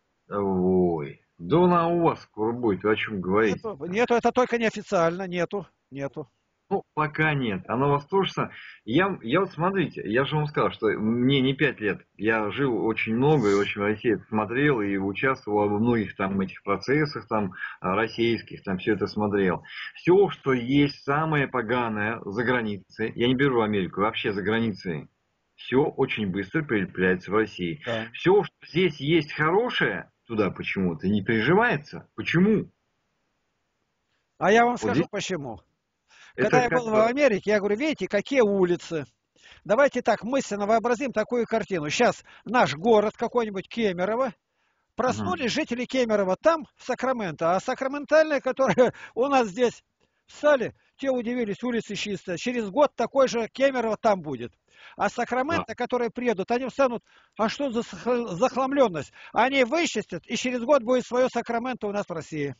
Ой. Да она у вас скоро будет, вы о чем говорите? Нету, нету, это только неофициально. Нету, нету. Ну, пока нет. Оно у вас тоже самое. Я, я вот смотрите, я же вам сказал, что мне не пять лет. Я жил очень много и очень в России это смотрел и участвовал во многих там этих процессах там а, российских, там все это смотрел. Все, что есть самое поганое за границей, я не беру Америку, вообще за границей, все очень быстро прилепляется в России. Да. Все, что здесь есть хорошее, туда почему-то не приживается. Почему? А я вам Вот скажу здесь почему. это Когда я как... был в Америке, я говорю, видите, какие улицы. Давайте так мысленно вообразим такую картину. Сейчас наш город какой-нибудь Кемерово. Мгм. Проснулись жители Кемерово там, в Сакраменто, а сакраментальные, которые у нас здесь встали, те удивились, улицы чистые. Через год такой же Кемерово там будет. А Да. Сакраменто, которые приедут, они встанут, а что за захламленность? Они вычистят, и через год будет свое Сакраменто у нас в России.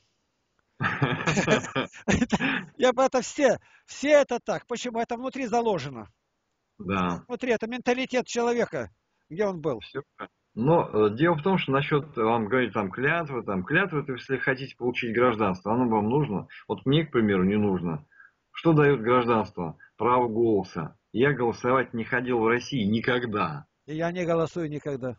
Я бы это все, все это так. Почему? Это внутри заложено. Это Да. внутри, это менталитет человека, где он был. Все. Но э, дело в том, что насчет, вам говорить, там, клятвы, там, клятвы, это если хотите получить гражданство, оно вам нужно. Вот мне, к примеру, не нужно. Что дает гражданство? Право голоса. Я голосовать не ходил в России никогда. И я не голосую никогда.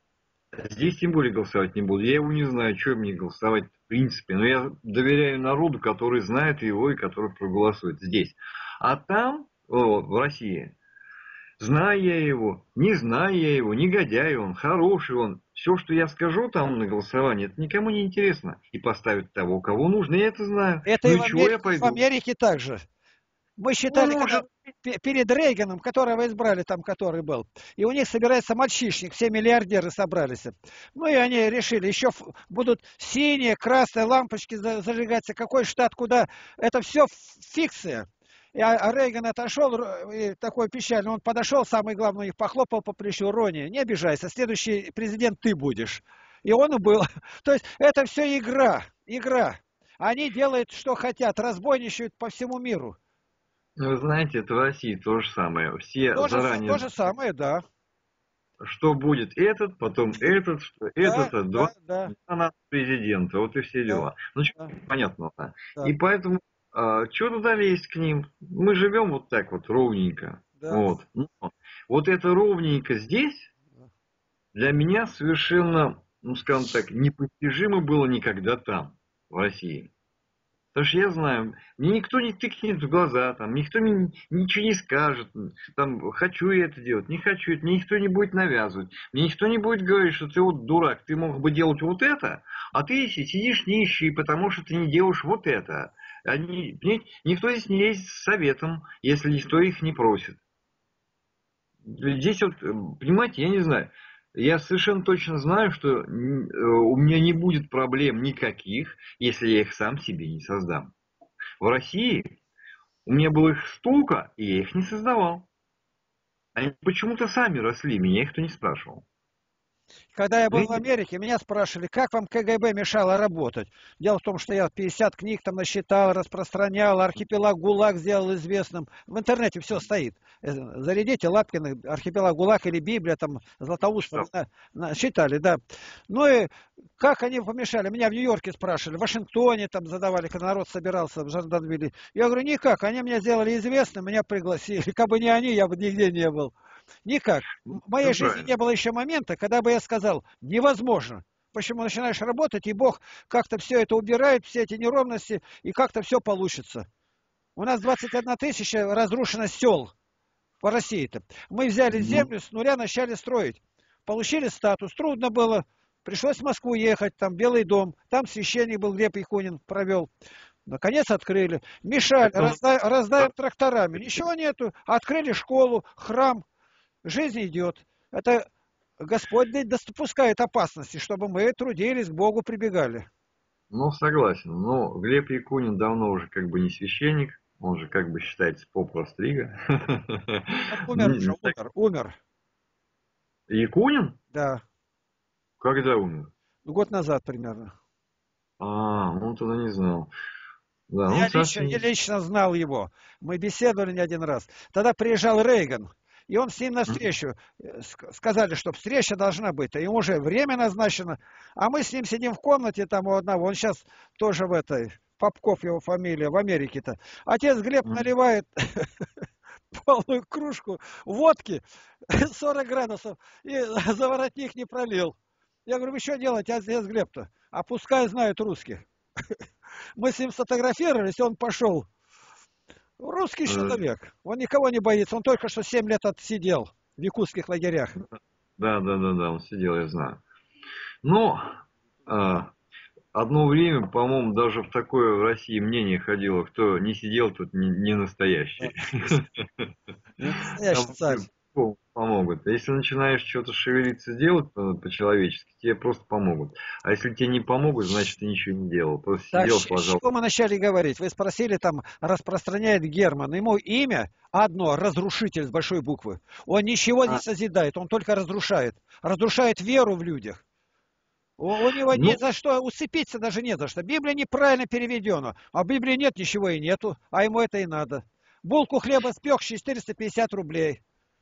Здесь тем более голосовать не буду. Я его не знаю, что мне голосовать в принципе. Но я доверяю народу, который знает его и который проголосует здесь. А там, о, в России, знаю я его, не знаю я его, негодяй он, хороший он. Все, что я скажу там на голосовании, это никому не интересно. И поставят того, кого нужно, я это знаю. Это Ну и и в чего я Америке, в пойду? Америке также. Мы Ну, считали, когда может. пе- перед Рейганом, которого избрали там, который был, и у них собирается мальчишник, все миллиардеры собрались. Ну и они решили, еще ф- будут синие, красные лампочки за- зажигаться, какой штат, куда. Это все фикция. И а, а Рейган отошел, р- и такой печальный, он подошел, самый главный, их похлопал по плечу, Рони, не обижайся, следующий президент ты будешь. И он и был. То есть это все игра, игра. Они делают, что хотят, разбойничают по всему миру. Ну, вы знаете, это в России то же самое. Все То же, са- то заранее же знают, самое, да. что будет этот, потом этот, что Да, этот, а два да, да, на президента. Вот и все да, дела. Ну, чё, да, понятно. Да. И да, поэтому, а, что туда лезть к ним? Мы живем вот так вот, ровненько. да. Вот. Но вот это ровненько здесь для меня совершенно, ну, скажем так, непостижимо было никогда там, в России. Потому что я знаю, мне никто не тыкнет в глаза, там, никто мне ничего не скажет, там, хочу я это делать, не хочу это, мне никто не будет навязывать, мне никто не будет говорить, что ты вот дурак, ты мог бы делать вот это, а ты сидишь нищий, потому что ты не делаешь вот это. Они, никто здесь не лезет с советом, если никто их не просит. Здесь вот, понимаете, я не знаю. Я совершенно точно знаю, что у меня не будет проблем никаких, если я их сам себе не создам. В России у меня было их столько, и я их не создавал. Они почему-то сами росли, меня их кто не спрашивал. Когда я был в Видите? Америке, меня спрашивали, как вам КГБ мешало работать. Дело в том, что я пятьдесят книг там насчитал, распространял, архипелаг ГУЛАГ сделал известным. В интернете все стоит. Э, Зарядите Лапкины, архипелаг ГУЛАГ или Библия, там, Златоустова, Что? на- на- читали, да. Ну и как они помешали? Меня в Нью-Йорке спрашивали, в Вашингтоне там задавали, когда народ собирался в Жандонвилле. Я говорю, никак, они меня сделали известным, меня пригласили. Как бы не они, я бы нигде не был. Никак. В моей Все жизни правильно. не было еще момента, когда бы я сказал, невозможно. Почему начинаешь работать, и Бог как-то все это убирает, все эти неровности, и как-то все получится. У нас двадцать одна тысяча разрушено сел по России-то. Мы взяли Ну, землю, с нуля начали строить. Получили статус, трудно было. Пришлось в Москву ехать, там Белый дом, там священник был, Глеб Якунин провел. Наконец открыли. Мешали, это он- разда- раздаем тракторами. Ничего нету. Открыли школу, храм. Жизнь идет. Это Господь допускает опасности, чтобы мы трудились, к Богу прибегали. ну, согласен. Но Глеб Якунин давно уже как бы не священник, он же как бы считается поп-растрига. Он умер уже, умер, умер. Якунин? Да, Когда умер? год назад примерно. А, ну тогда не знал. Да, ну Я лично, совсем я не... лично знал его. Мы беседовали не один раз. Тогда приезжал Рейган, и он с ним навстречу. э, ск- Сказали, что встреча должна быть. И уже время назначено. А мы с ним сидим в комнате там у одного. Он сейчас тоже в этой Попков его фамилия, в Америке-то. Отец Глеб М. наливает полную кружку водки, сорок градусов, и за воротник не пролил. Я говорю, вы что делаете, отец Глеб-то? А пускай знают русских. Мы с ним сфотографировались, он пошел. Русский Э, человек. Он никого не боится. Он только что семь лет отсидел в якутских лагерях. Да, да, да, да, он сидел, я знаю. Но а, одно время, по-моему, даже в такое в России мнение ходило, кто не сидел, тот не, не Да, настоящий. не настоящий Там царь. по- помогут. Если начинаешь что-то шевелиться делать по- по-человечески, тебе просто помогут. А если тебе не помогут, значит ты ничего не делал. Просто Так, сидел, с с сложил. чего мы начали говорить? Вы спросили, там распространяет Герман. Ему имя одно, разрушитель с большой буквы. Он ничего не А, созидает, он только разрушает. Разрушает веру в людях. У, у него ни ну, за что уцепиться даже не за что. Библия неправильно переведена. А в Библии нет, ничего и нету. А ему это и надо. Булку хлеба спек четыреста пятьдесят рублей.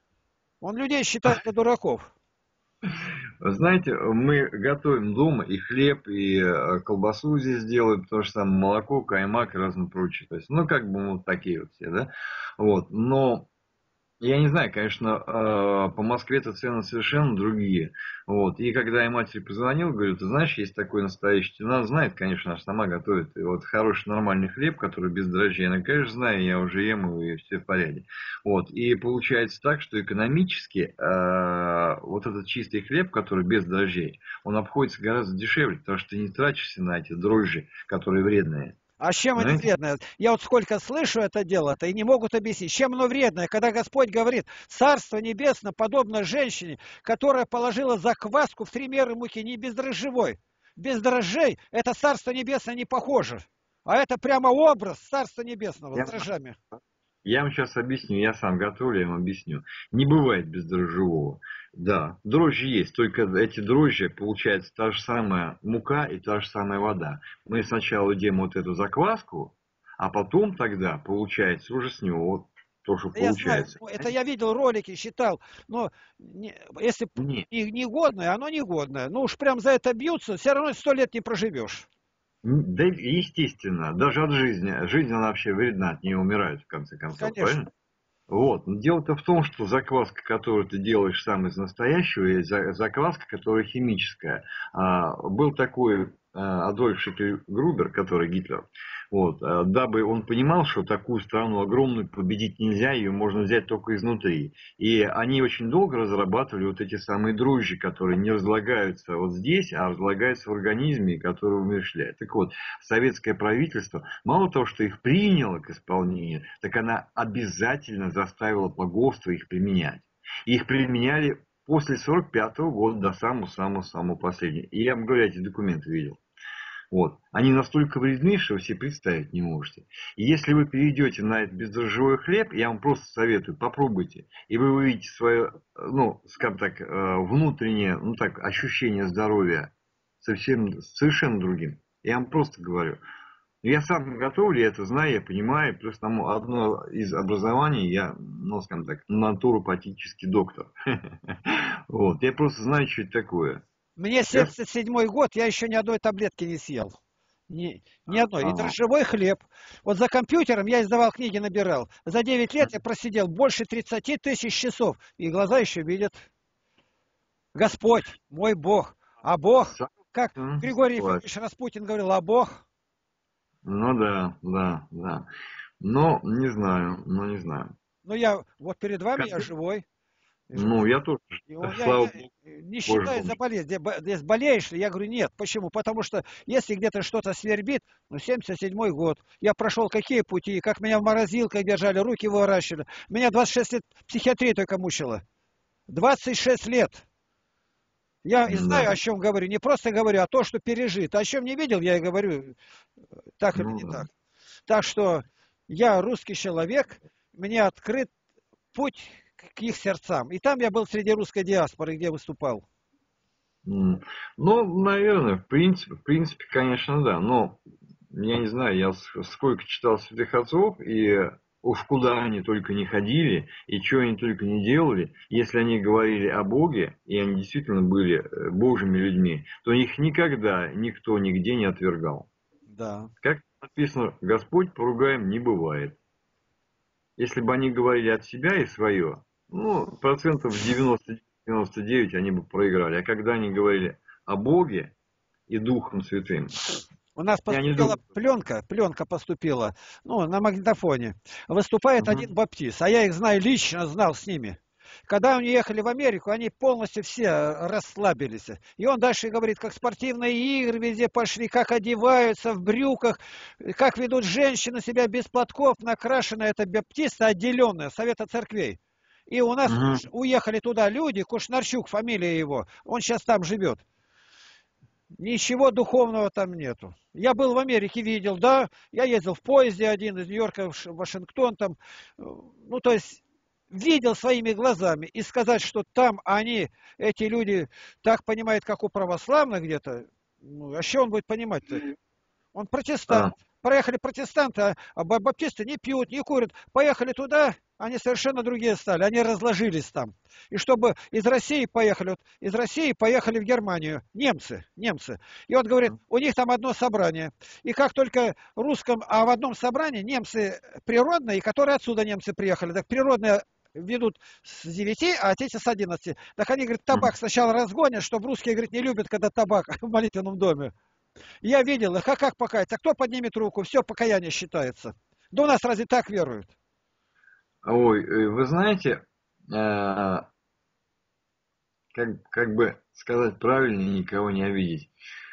Он людей считает за дураков. знаете, мы готовим дома и хлеб, и э, колбасу здесь делаем, то же самое молоко, каймак и разное прочее. То есть, ну, как бы мы вот такие вот все, да? Вот. Но я не знаю, конечно, а, по Москве-то цены совершенно другие. Вот. И когда я матери позвонил, говорю, ты знаешь, есть такой настоящий. Она знает, конечно, она же сама готовит. И вот хороший нормальный хлеб, который без дрожжей. Она, конечно, знаю, я уже ем его, и все в порядке. Вот. И получается так, что экономически а, вот этот чистый хлеб, который без дрожжей, он обходится гораздо дешевле, потому что ты не тратишься на эти дрожжи, которые вредные. А с чем они Понимаете? вредные? Я вот сколько слышу это дело-то и не могут объяснить, чем оно вредное, когда Господь говорит, Царство Небесное подобно женщине, которая положила закваску в три меры муки, не бездрожжевой. Без дрожжей это Царство Небесное не похоже. А это прямо образ Царства Небесного с Я дрожжами. Я вам сейчас объясню, я сам готовлю, я вам объясню. Не бывает бездрожжевого. Да, дрожжи есть, только эти дрожжи, получается, та же самая мука и та же самая вода. Мы сначала едим вот эту закваску, а потом тогда, получается, уже с него вот то, что Да я знаю, получается. ну, это я видел ролики, считал, но не- если п- Не, не- негодное, оно негодное. Ну уж прям за это бьются, все равно сто лет не проживешь. да, естественно, даже от жизни. Жизнь, она вообще вредна, от нее умирают, в конце концов, Конечно. правильно? Вот. Но дело-то в том, что закваска, которую ты делаешь сам из настоящего, и за- закваска, которая химическая. А, был такой а, Адольф Шекель-Грубер, который Гитлер. Вот. а, Дабы он понимал, что такую страну огромную победить нельзя, ее можно взять только изнутри. И они очень долго разрабатывали вот эти самые дрожжи, которые не разлагаются вот здесь, а разлагаются в организме, которые умерщвляют. Так вот, советское правительство, мало того, что их приняло к исполнению, так она обязательно заставила богоство их применять. И их применяли после сорок пятого года до самого-самого-самого последнего. И я вам говорю, эти документы видел. Вот. Они настолько вредны, что вы себе представить не можете. И если вы перейдете на этот бездрожжевой хлеб, я вам просто советую, попробуйте. И вы увидите свое, ну, скажем так, внутреннее, ну так, ощущение здоровья совсем, совершенно другим. Я вам просто говорю. Я сам готовлю, я это знаю, я понимаю. Плюс там одно из образований, я, ну, скажем так, натуропатический доктор. Вот. Я просто знаю, что это такое. Мне Я... семьдесят седьмой год, я еще ни одной таблетки не съел. Ни, ни одной. И А, дрожжевой хлеб. Вот за компьютером я издавал книги, набирал. За девять лет я просидел больше тридцати тысяч часов. И глаза еще видят. Господь, мой Бог. А Бог, как Григорий согласен. Ефимович Распутин говорил, а Бог. Ну да, да, да. Но не знаю, ну не знаю. Ну я вот перед вами я Как- живой. Ну, Живой. я тоже, И он- Я, слава я богу, не боже считаю помощь. за болезнь. Где бо- Здесь болеешь ли? Я говорю, нет. Почему? Потому что если где-то что-то свербит, ну, семьдесят седьмой год. Я прошел какие пути, как меня в морозилках держали, руки выворачивали. Меня двадцать шесть лет психиатрия только мучила. двадцать шесть лет. Я и Да, знаю, о чем говорю. Не просто говорю, а то, что пережит. О чем не видел, я и говорю, так или ну не да. так. Так что я русский человек, мне открыт путь к их сердцам. И там я был среди русской диаспоры, где выступал. М. Ну, наверное, в принципе, в принципе, конечно, да. Но я не знаю, я с- сколько читал святых отцов, и уж куда они только не ходили, и что они только не делали, если они говорили о Боге, и они действительно были э, Божьими людьми, то их никогда никто нигде не отвергал. Да. Как? написано, Господь поругаем не бывает. Если бы они говорили от себя и свое, ну, процентов девяносто-девяносто девять они бы проиграли. А когда они говорили о Боге и Духом Святым, У нас я не поступила думаю. пленка, пленка поступила, ну, на магнитофоне. Выступает Угу. один баптист, а я их знаю лично, знал с ними. Когда они ехали в Америку, они полностью все расслабились. И он дальше говорит, как спортивные игры везде пошли, как одеваются в брюках, как ведут женщины себя без платков, накрашенные. Это баптисты отделенные, Совета церквей. И у нас Угу. уехали туда люди, Кушнарчук, фамилия его, он сейчас там живет. Ничего духовного там нету. Я был в Америке, видел, да, я ездил в поезде один из Нью-Йорка в Вашингтон, там, ну, то есть, видел своими глазами, и сказать, что там они, эти люди, так понимают, как у православных где-то, ну, а что он будет понимать-то? Он протестант. А, Проехали протестанты, а, а баптисты не пьют, не курят. Поехали туда, они совершенно другие стали. Они разложились там. И чтобы из России поехали, вот из России поехали в Германию. Немцы, немцы. И он говорит, у них там одно собрание. И как только русском, а в одном собрании немцы природные, которые отсюда немцы приехали, так природные ведут с девяти, а эти с одиннадцати. Так они, говорят, табак сначала разгонят, чтобы русские, говорит, не любят, когда табак в молитвенном доме. Я видел их, а как покаяться? Кто поднимет руку? Все, покаяние считается. Да у нас разве так веруют? ой, э, вы знаете, э, как, как бы сказать правильно и никого не обидеть.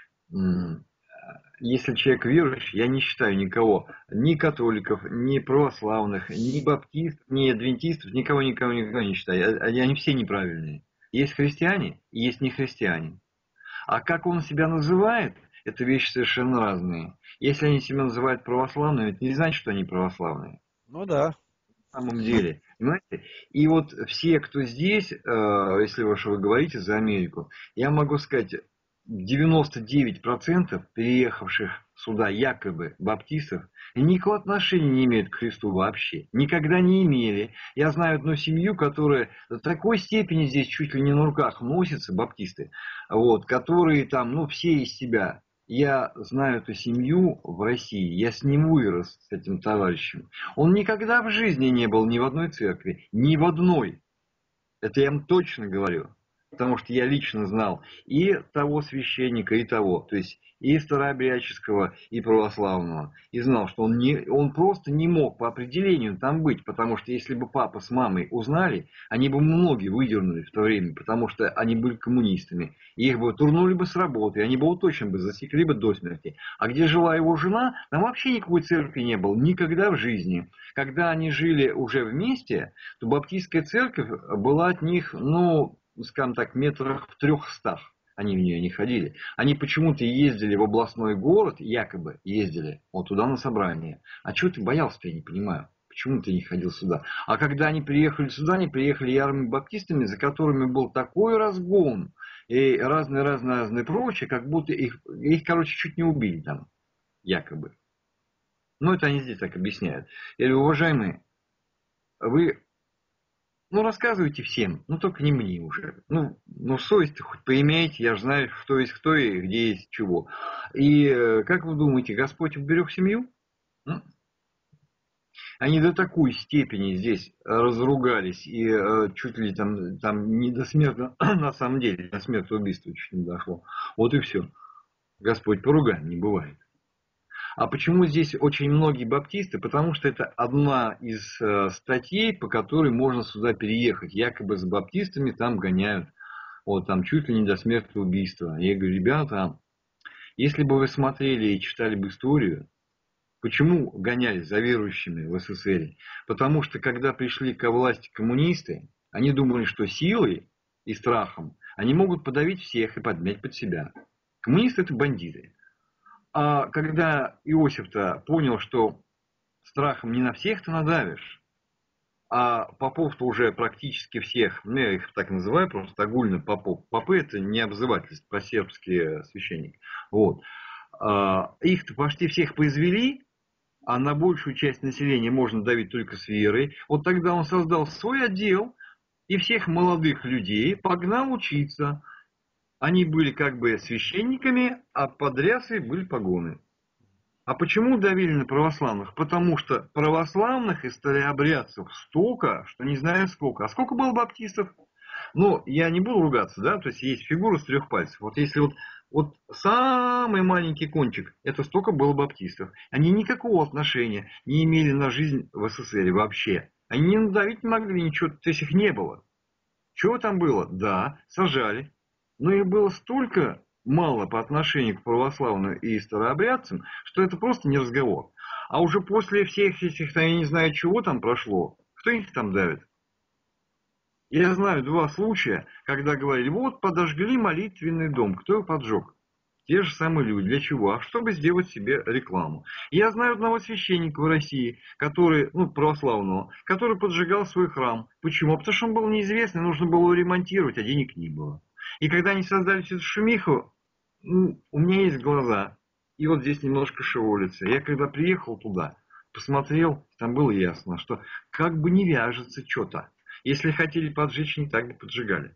М, Если человек верующий, я не считаю никого, ни католиков, ни православных, ни баптистов, ни адвентистов, никого, никого, никого не считаю. Они, они все неправильные. Есть христиане и есть нехристиане. А как он себя называет, это вещи совершенно разные. Если они себя называют православными, это не значит, что они православные. Ну да. На самом деле, понимаете? И вот все, кто здесь, э, если вы, что вы говорите за Америку, я могу сказать, девяносто девять процентов переехавших сюда якобы баптистов никакого отношения не имеют к Христу вообще. Никогда не имели. Я знаю одну семью, которая до такой степени здесь чуть ли не на руках носятся, баптисты, вот, которые там, ну, все из себя. Я знаю эту семью в России, я с ним вырос, с этим товарищем. Он никогда в жизни не был ни в одной церкви, ни в одной. Это я вам точно говорю. Потому что я лично знал и того священника, и того. То есть и старообрядческого, и православного. И знал, что он, не, он просто не мог по определению там быть. Потому что если бы папа с мамой узнали, они бы многие выдернули в то время. Потому что они были коммунистами. И их бы турнули бы с работы. Они бы его точно бы засекли бы до смерти. А где жила его жена, там вообще никакой церкви не было. Никогда в жизни. Когда они жили уже вместе, то баптистская церковь была от них, ну, скажем так, метрах в трехстах. Они в нее не ходили. Они почему-то ездили в областной город, якобы ездили вот туда на собрание. А чего ты боялся-то, я не понимаю. Почему ты не ходил сюда? А когда они приехали сюда, они приехали ярыми баптистами, за которыми был такой разгон и разные-разные-разные прочее, как будто их, их, короче, чуть не убили там, якобы. Ну, это они здесь так объясняют. Я говорю, уважаемые, вы, ну, рассказывайте всем, ну, только не мне уже. Ну, ну совесть-то хоть поимейте, я же знаю, кто есть кто и где есть чего. И э, как вы думаете, Господь уберег семью? М? Они до такой степени здесь разругались и э, чуть ли там, там не до смерти, на самом деле, до смерти убийства чуть не дошло. Вот и все. Господь поругаем, не бывает. А почему здесь очень многие баптисты? Потому что это одна из э, статей, по которой можно сюда переехать. Якобы с баптистами там гоняют. Вот там чуть ли не до смерти убийства. Я говорю, ребята, если бы вы смотрели и читали бы историю, почему гоняли за верующими в СССР? Потому что когда пришли ко власти коммунисты, они думали, что силой и страхом они могут подавить всех и подмять под себя. Коммунисты это бандиты. А когда Иосиф-то понял, что страхом не на всех-то надавишь, а попов-то уже практически всех, ну я их так называю, просто огульно попов. Попы это не обзывательство, по-сербски священник. Вот. А, их-то почти всех произвели, а на большую часть населения можно давить только с верой. Вот тогда он создал свой отдел и всех молодых людей погнал учиться. Они были как бы священниками, а под рясой были погоны. А почему давили на православных? Потому что православных и старообрядцев столько, что не знаю сколько. А сколько было баптистов? Ну, я не буду ругаться, да, то есть есть фигура с трех пальцев. Вот если вот, вот самый маленький кончик, это столько было баптистов. Они никакого отношения не имели на жизнь в СССР вообще. Они не надавить не могли, ничего, то есть их не было. Чего там было? Да, сажали. Но их было столько мало по отношению к православным и старообрядцам, что это просто не разговор. А уже после всех этих, я не знаю, чего там прошло, кто их там давит? Я знаю два случая, когда говорили, вот подожгли молитвенный дом. Кто его поджег? Те же самые люди. Для чего? А чтобы сделать себе рекламу. Я знаю одного священника в России, который, ну, православного, который поджигал свой храм. Почему? Потому что он был неизвестный, нужно было его ремонтировать, а денег не было. И когда они создали всю эту шумиху, ну, у меня есть глаза, и вот здесь немножко шевелится. Я когда приехал туда, посмотрел, там было ясно, что как бы не вяжется что-то. Если хотели поджечь, не так бы поджигали.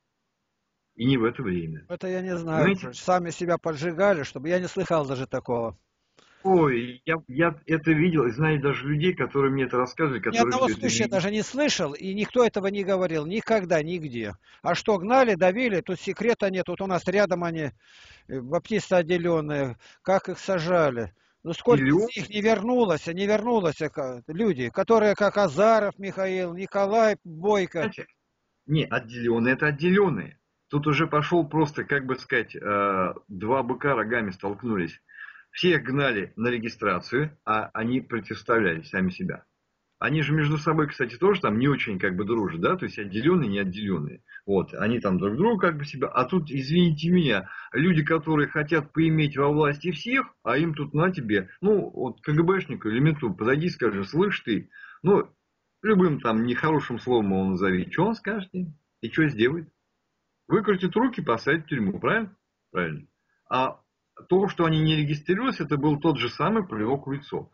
И не в это время. Это я не знаю. Понимаете? Сами себя поджигали, чтобы я не слыхал даже такого. Ой, я, я это видел, и знаю даже людей, которые мне это рассказывали, Ни которые одного все это случая видели. даже не слышал, и никто этого не говорил. Никогда, нигде. А что, гнали, давили, тут секрета нет. Вот у нас рядом они, э, баптисты отделенные, как их сажали. Ну сколько из Делен, них не вернулось, не вернулось э, ка- люди, которые как Азаров Михаил, Николай Бойко. знаете, не, отделенные это отделенные. Тут уже пошел просто, как бы сказать, э, два быка рогами столкнулись. Всех гнали на регистрацию, а они противоставляли сами себя. Они же между собой, кстати, тоже там не очень как бы дружат, да, то есть отделенные, не отделенные. Вот, они там друг друга как бы себя, а тут, извините меня, люди, которые хотят поиметь во власти всех, а им тут на тебе, ну, вот КГБшнику или менту подойди, скажи, слышь ты, ну, любым там нехорошим словом его назови, что он скажет им? И что сделает? Выкрутит руки, посадит в тюрьму, правильно? Правильно. А то, что они не регистрировались, это был тот же самый плевок в лицо.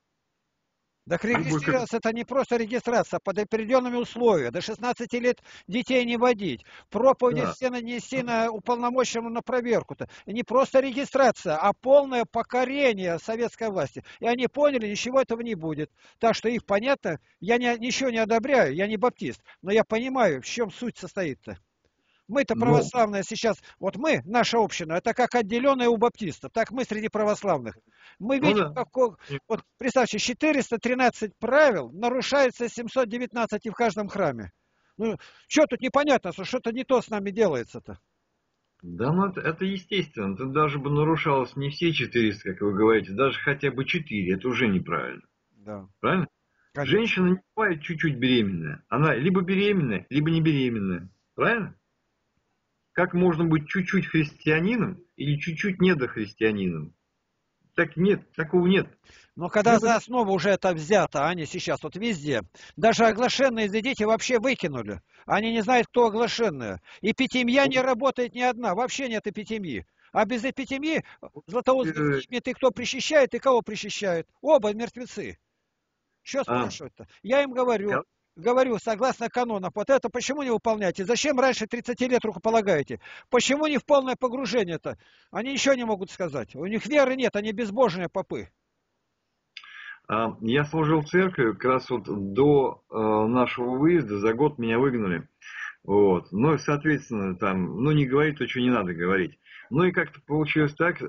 Так Любой как... регистрироваться это не просто регистрация, а под определенными условиями. До шестнадцати лет детей не водить. Проповеди Да. все нанести на уполномоченному на проверку-то. И не просто регистрация, а полное покорение советской власти. И они поняли, ничего этого не будет. Так что их понятно, я не, ничего не одобряю, я не баптист, но я понимаю, в чем суть состоит-то. Мы-то Ну, православные сейчас, вот мы, наша община, это как отделенная у баптистов, так мы среди православных. Мы ну видим, да. как, вот представьте, четыреста тринадцать правил нарушается семьсот девятнадцать в каждом храме. Ну, что тут непонятно, что что-то не то с нами делается-то. Да, ну это, это естественно. Тут даже бы нарушалось не все четыреста, как вы говорите, даже хотя бы четыре. Это уже неправильно. Да, Правильно? конечно. Женщина не бывает чуть-чуть беременная. Она либо беременная, либо не беременная. Правильно? Как можно быть чуть-чуть христианином или чуть-чуть недохристианином? Так нет, такого нет. Но когда Либо за основу уже это взято, а они сейчас вот везде, даже оглашенные дети вообще выкинули. Они не знают, кто оглашенные. Эпитемья не работает ни одна, вообще нет эпитемьи. А без эпитемии Златоуст э, снимет, и кто причащает, и кого причащает. Оба мертвецы. Что а, спрашивать-то? Я им говорю, ка- говорю, согласно канонам, вот это почему не выполняете? Зачем раньше тридцати лет рукополагаете? Почему не в полное погружение-то? Они ничего не могут сказать. У них веры нет, они безбожные попы. а, я служил в церкви, как раз вот до э, нашего выезда за год меня выгнали. Вот. Ну, и, соответственно, там, ну, не говорить то, что не надо говорить. Ну, и как-то получилось так, э,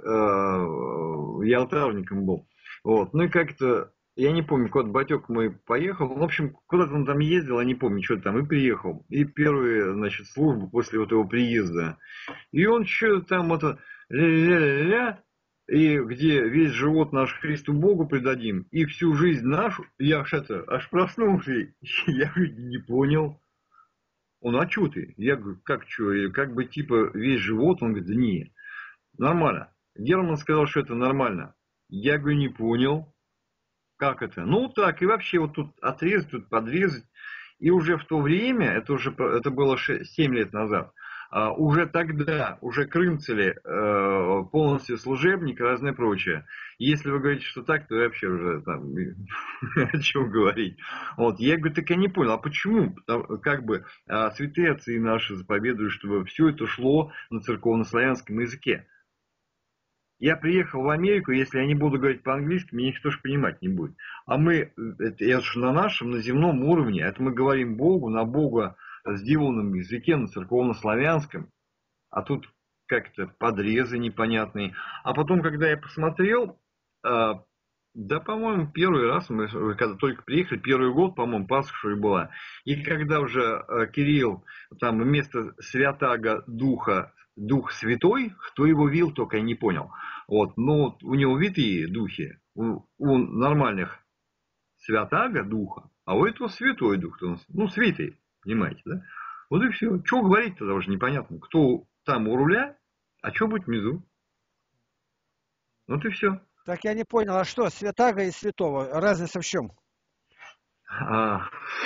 я алтарником был. Вот. Ну, и как-то, я не помню, куда батек мы поехал. В общем, куда-то он там ездил, я не помню, что там, и приехал. И первая, значит, служба после вот его приезда. И он что-то там, это, ля-ля-ля-ля, и где весь живот наш Христу Богу предадим, и всю жизнь нашу, я аж это, аж проснулся, я не понял. Он, а что ты? Я говорю, как что? Как бы типа весь живот? Он говорит, да не, нормально. Герман сказал, что это нормально. Я говорю, не понял. Как это? Ну так, и вообще вот тут отрезать, тут подрезать. И уже в то время, это уже это было семь лет назад, а, уже тогда, уже крымцели э, полностью служебник и разное прочее. Если вы говорите, что так, то вообще уже там о чем говорить. Вот, я говорю, так я не понял, а почему? Потому, как бы а, святые отцы наши заповедуют, чтобы все это шло на церковнославянском языке. Я приехал в Америку, если я не буду говорить по-английски, меня никто же понимать не будет. А мы, это, это же на нашем, на земном уровне, это мы говорим Богу, на Бога сделанном языке, на церковно-славянском, а тут как-то подрезы непонятные. А потом, когда я посмотрел, э, да, по-моему, первый раз, мы когда только приехали, первый год, по-моему, Пасха что ли была, и когда уже э, Кирилл, там вместо святаго Духа, Дух Святой, кто его вил, только я не понял. Вот, но у него витые духи, у, у нормальных святаго Духа, а у этого Святой Дух, ну, святый, понимаете, да? Вот и все. Что говорить тогда уже непонятно. Кто там у руля, а что будет внизу? Вот и все. Так я не понял, а что, святаго и святого, разница в чем? А,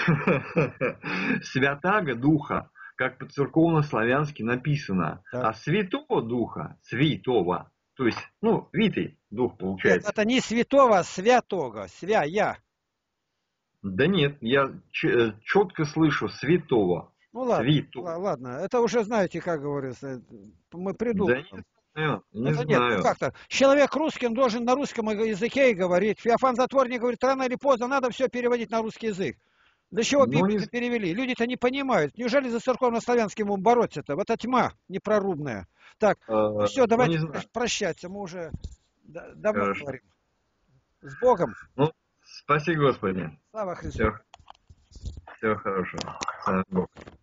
Святаго Духа, как по-церковно-славянски написано, Так. а Святого Духа, Святого, то есть, ну, Витый Дух Нет, получается. это не святого, а святого, свя-я. Да нет, я четко слышу Святого. Ну ладно, Святого. ла- ладно, это уже знаете, как говорится, мы Да придумаем. не знаю, не Это нет, ну знаю. как-то. Человек русский, он должен на русском языке и говорить. Феофан Затворник говорит, рано или поздно надо все переводить на русский язык. Для чего Ну, не Библию перевели? Люди-то не понимают. Неужели за церковно-славянским ему бороться-то? Вот эта тьма непрорубная. Так, Э, ну все, ну, не давайте знаю. прощаться. Мы уже да- давно Хорошо. говорим. С Богом. Ну, спаси Господи. Слава Христу. Все, все хорошо. Слава Богу.